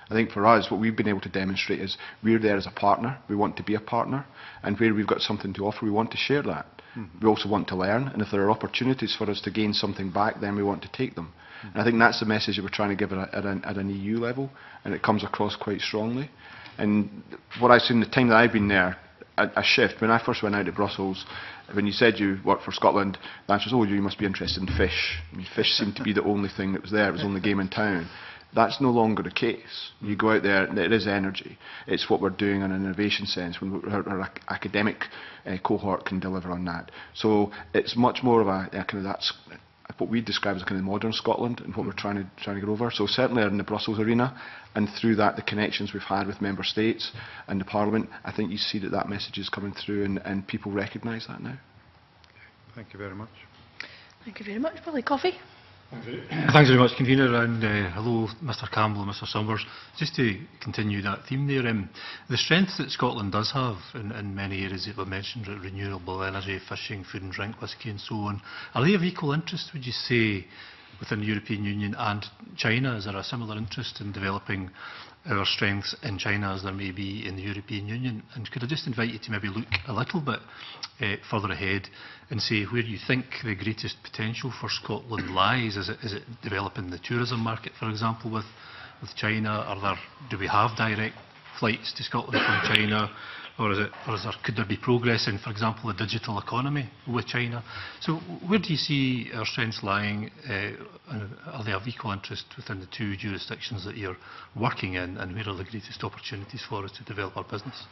I think for us, what we've been able to demonstrate is we're there as a partner. We want to be a partner, and where we've got something to offer, we want to share that. We also want to learn, and if there are opportunities for us to gain something back, then we want to take them. And I think that's the message that we're trying to give at an EU level, and it comes across quite strongly. And what I've seen the time that I've been there, a shift. When I first went out to Brussels, when you said you worked for Scotland, the answer was, oh, you must be interested in fish. I mean, fish seemed to be the only thing that was there. It was the only game in town. That's no longer the case. You go out there, there is energy. It's what we're doing in an innovation sense, when our academic cohort can deliver on that. So it's much more of a kind of that's what we describe as a kind of modern Scotland, and what we're trying to get over. So certainly in the Brussels arena, and through that the connections we've had with member states and the Parliament, I think you see that message is coming through, and people recognise that now. Thank you very much. Thank you very much. Willie Coffey. Thanks very much, Convener, and hello, Mr Campbell and Mr Summers. Just to continue that theme there, the strength that Scotland does have in many areas that were mentioned, renewable energy, fishing, food and drink, whisky and so on, are they of equal interest, would you say, within the European Union and China? Is there a similar interest in developing our strengths in China as there may be in the European Union? And could I just invite you to maybe look a little bit further ahead and say where you think the greatest potential for Scotland lies? Is it developing the tourism market, for example, with China? Do we have direct flights to Scotland from China? Or could there be progress in, for example, the digital economy with China? So where do you see our strengths lying? Are they of equal interest within the two jurisdictions that you're working in? And where are the greatest opportunities for us to develop our business?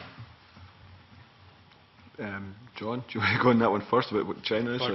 John, do you want to go on that one first, about what China is?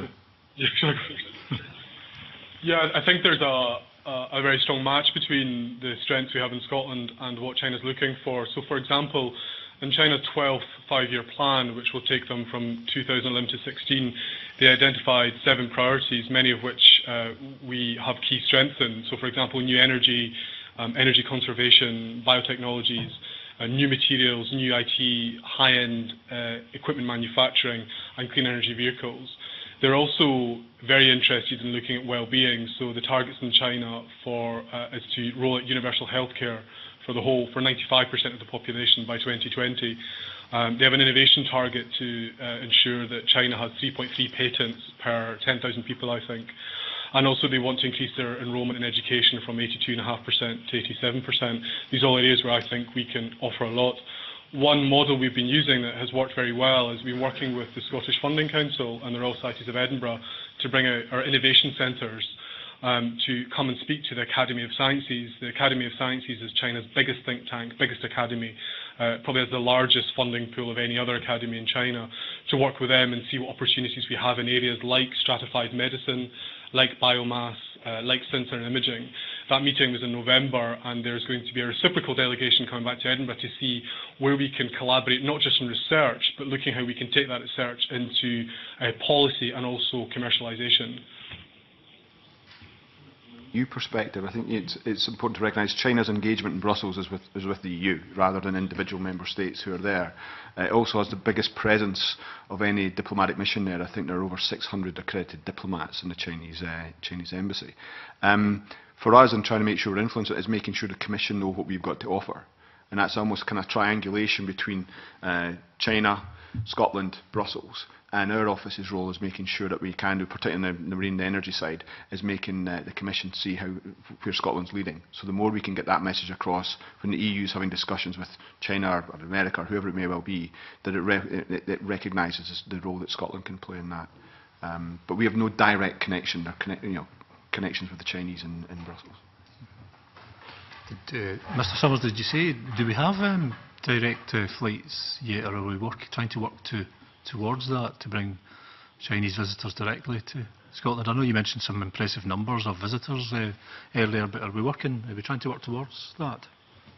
Yeah, I think there's a very strong match between the strengths we have in Scotland and what China's looking for. So, for example, in China's 12th five-year plan, which will take them from 2011 to 16, they identified 7 priorities, many of which we have key strengths in. So, for example, new energy, energy conservation, biotechnologies, new materials, new IT, high-end equipment manufacturing, and clean energy vehicles. They're also very interested in looking at well-being. So the targets in China is to roll out universal healthcare for 95% of the population by 2020. They have an innovation target to ensure that China has 3.3 patents per 10,000 people, I think. And also they want to increase their enrolment in education from 82.5% to 87%. These are all areas where I think we can offer a lot. One model we've been using that has worked very well is we've been working with the Scottish Funding Council and the Royal Societies of Edinburgh to bring out our innovation centres to come and speak to the Academy of Sciences. The Academy of Sciences is China's biggest think tank, biggest academy, probably has the largest funding pool of any other academy in China, to work with them and see what opportunities we have in areas like stratified medicine, like biomass, like sensor and imaging. That meeting was in November, and there's going to be a reciprocal delegation coming back to Edinburgh to see where we can collaborate, not just in research, but looking how we can take that research into policy and also commercialisation. EU perspective, I think it's important to recognise China's engagement in Brussels is with the EU rather than individual member states who are there. It also has the biggest presence of any diplomatic mission there. I think there are over 600 accredited diplomats in the Chinese embassy. For us, in trying to make sure we're influenced, is making sure the Commission know what we've got to offer. And that's almost kind of triangulation between China, Scotland, Brussels. And our office's role is making sure that we can do, particularly in the marine and energy side, is making the Commission see where Scotland's leading. So the more we can get that message across when the EU is having discussions with China or America or whoever it may well be, that it recognises the role that Scotland can play in that. But we have no direct connection or connections with the Chinese in Brussels. Mr Summers, did you say, do we have direct flights yet, or are we trying to work towards that, to bring Chinese visitors directly to Scotland? I know you mentioned some impressive numbers of visitors earlier, but are we trying to work towards that?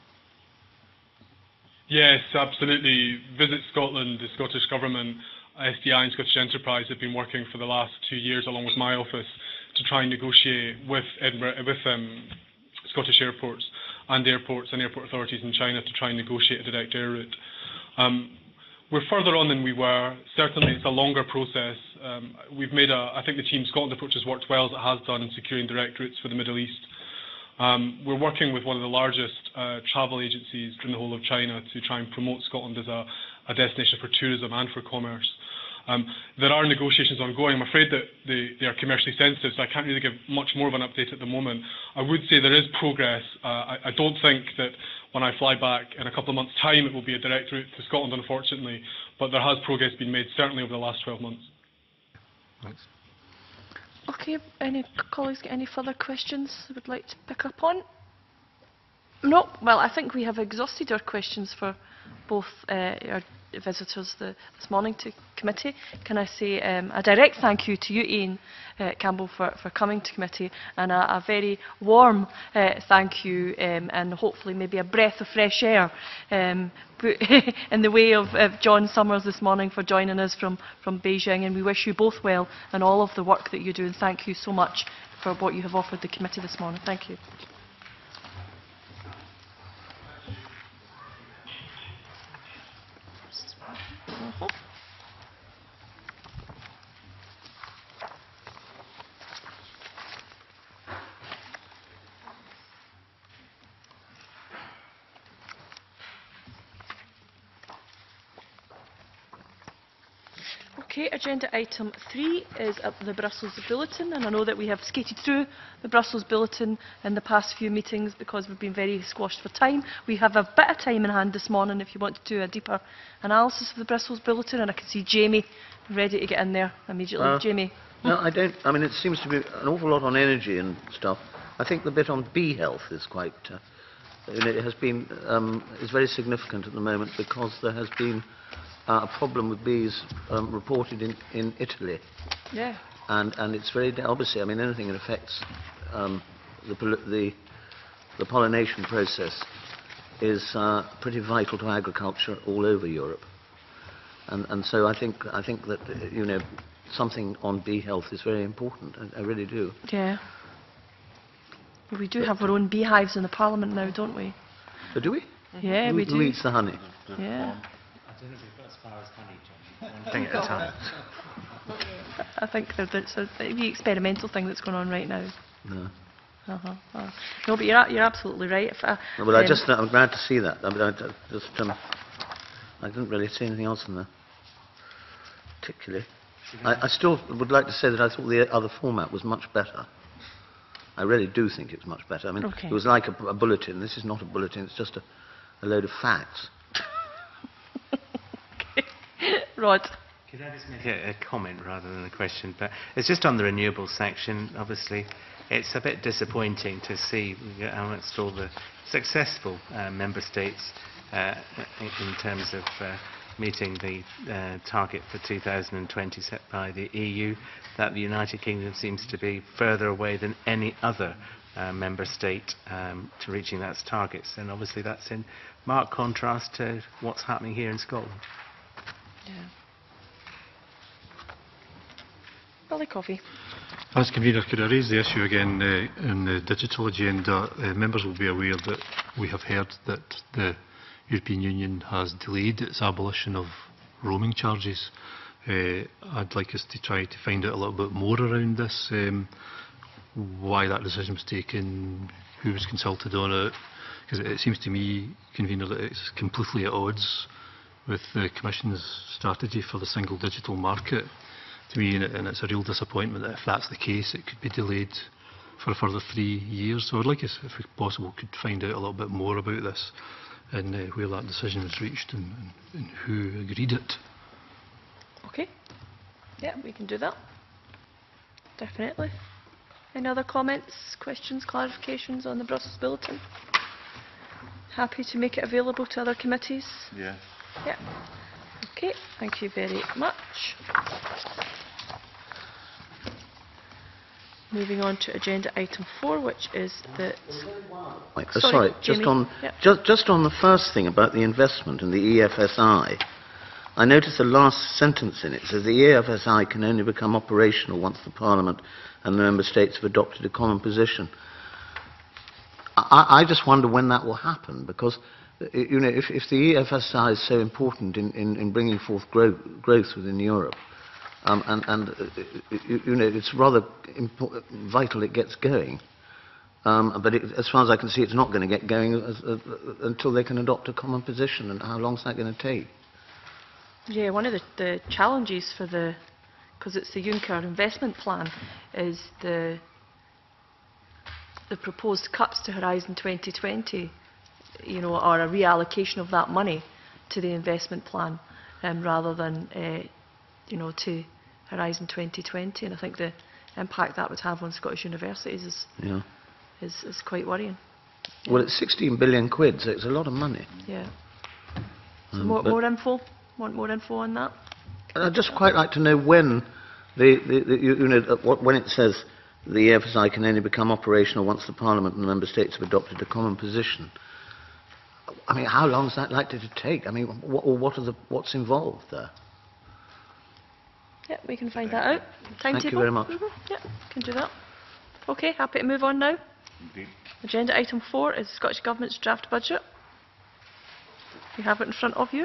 Yes, absolutely. Visit Scotland, the Scottish Government, SDI and Scottish Enterprise have been working for the last 2 years, along with my office, to try and negotiate with Scottish airports and airport authorities in China to try and negotiate a direct air route. We're further on than we were. Certainly, it's a longer process. I think the Team Scotland approach has worked well, as it has done in securing direct routes for the Middle East. We're working with one of the largest travel agencies in the whole of China to try and promote Scotland as a destination for tourism and for commerce. There are negotiations ongoing. I'm afraid that they are commercially sensitive, so I can't really give much more of an update at the moment. I would say there is progress. I don't think that when I fly back in a couple of months' time it will be a direct route to Scotland, unfortunately, but there has progress been made, certainly over the last 12 months. Thanks. Okay, any colleagues got any further questions they would like to pick up on? No? Well, I think we have exhausted our questions for both our visitors this morning to committee. Can I say a direct thank you to you, Ian Campbell, for coming to committee, and a very warm thank you, and hopefully maybe a breath of fresh air in the way of John Summers this morning for joining us from Beijing, and we wish you both well in all of the work that you do, and thank you so much for what you have offered the committee this morning. Thank you. Okay, agenda item 3 is the Brussels Bulletin, and I know that we have skated through the Brussels Bulletin in the past few meetings because we've been very squashed for time. We have a bit of time in hand this morning if you want to do a deeper analysis of the Brussels Bulletin, and I can see Jamie ready to get in there immediately. Jamie. No, I don't. I mean, it seems to be an awful lot on energy and stuff. I think the bit on bee health is quite, it has been, is very significant at the moment because there has been a problem with bees reported in Italy. Yeah. And it's very, obviously, I mean, anything that affects the pollination process is pretty vital to agriculture all over Europe. And so I think that, you know, something on bee health is very important. I really do. Yeah. We do have our own beehives in the Parliament now, don't we? So do we? Yeah, we do. Who eats the honey? Yeah. I don't know if we've got as far as honey, John. One thing at a time. I think there's a experimental thing that's going on right now. No. No, but you're absolutely right. No, but I'm glad to see that. I mean, I didn't really see anything else in there, particularly. I still would like to say that I thought the other format was much better. I really do think it's much better. I mean, it was like a bulletin. This is not a bulletin. It's just a load of facts. Rod. Could I just make a comment rather than a question? But it's just on the renewables section. Obviously, it's a bit disappointing to see amongst all the successful member states in terms of meeting the target for 2020 set by the EU, that the United Kingdom seems to be further away than any other member state to reaching those targets. And obviously that's in marked contrast to what's happening here in Scotland. Yeah. Billy Coffey. As convener, could I raise the issue again in the digital agenda? Members will be aware that we have heard that the European Union has delayed its abolition of roaming charges. I'd like us to try to find out a little bit more around this, why that decision was taken, who was consulted on it, because it seems to me, convener, that it's completely at odds with the Commission's strategy for the single digital market. To me, and it's a real disappointment that if that's the case, it could be delayed for a further 3 years. So I'd like us, if possible, could find out a little bit more about this and where that decision was reached and who agreed it. Okay. Yeah, we can do that. Definitely. Any other comments, questions, clarifications on the Brussels Bulletin? Happy to make it available to other committees? Yeah. Yeah. Okay, thank you very much. Moving on to agenda item 4, which is the... Sorry, just on the first thing about the investment in the EFSI, I noticed the last sentence in it says the EFSI can only become operational once the Parliament and the Member States have adopted a common position. I just wonder when that will happen, because you know, if the EFSI is so important in bringing forth growth within Europe, you know, it's rather vital it gets going. But as far as I can see, it's not going to get going until they can adopt a common position. And how long is that going to take? Yeah, one of the challenges for because it's the Juncker investment plan, is the proposed cuts to Horizon 2020, you know, are a reallocation of that money to the investment plan rather than, you know, to Horizon 2020. And I think the impact that would have on Scottish universities is quite worrying. Well, it's 16 billion quid, so it's a lot of money. Yeah. So more info? Want more info on that? I'd just quite like to know when when it says the EFSI can only become operational once the Parliament and the Member States have adopted a common position. I mean, how long is that likely to take? I mean, what's involved there? Yeah, we can find that out. Timetable? Thank you very much. Yeah, can do that. Okay, happy to move on now. Indeed. Agenda item 4 is Scottish Government's draft budget. You have it in front of you.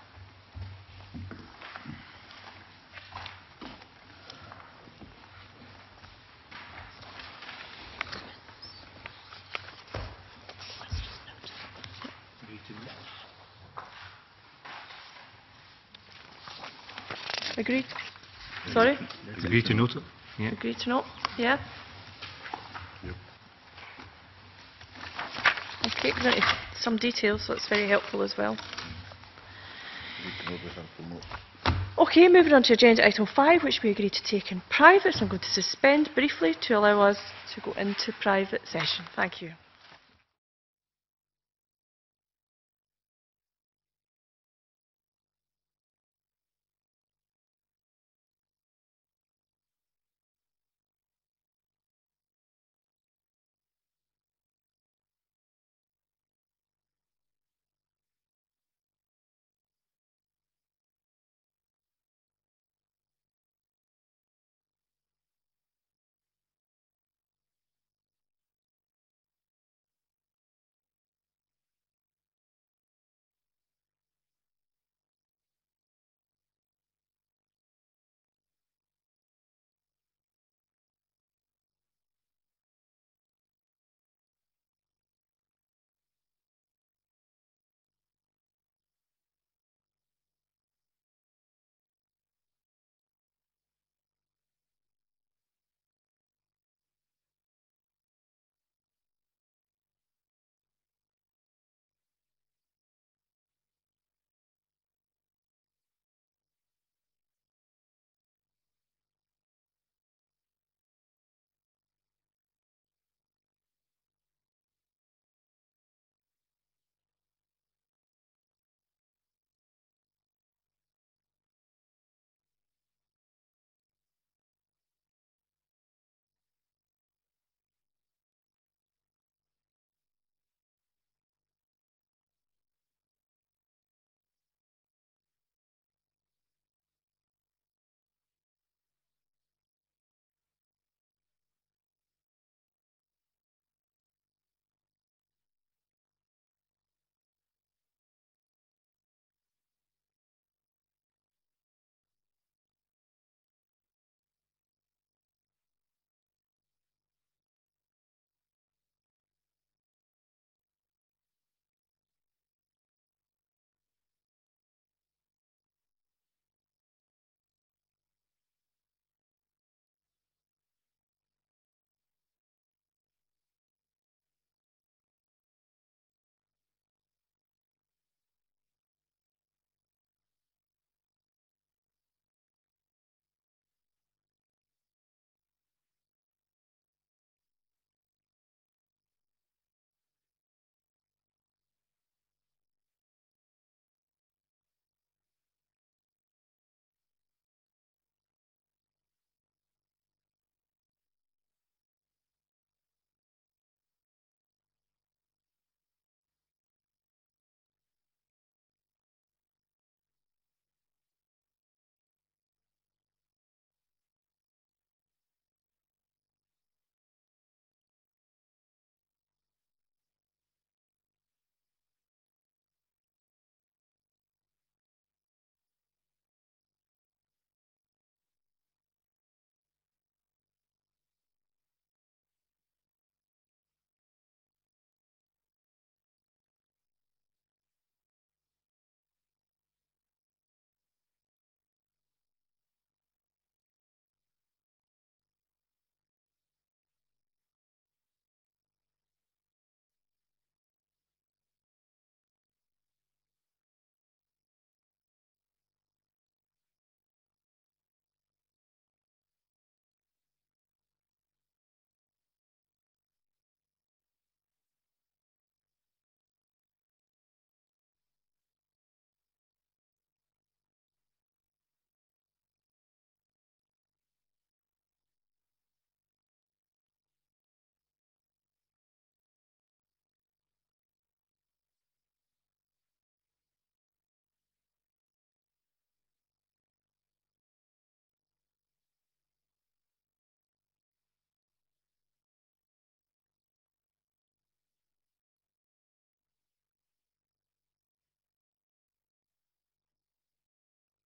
Agreed? Sorry? Agree to note it. Yeah. Agreed to note? Yeah? Yep. Okay, we're going to some details, so it's very helpful as well. Okay, moving on to agenda item 5, which we agreed to take in private. So I'm going to suspend briefly to allow us to go into private session. Thank you.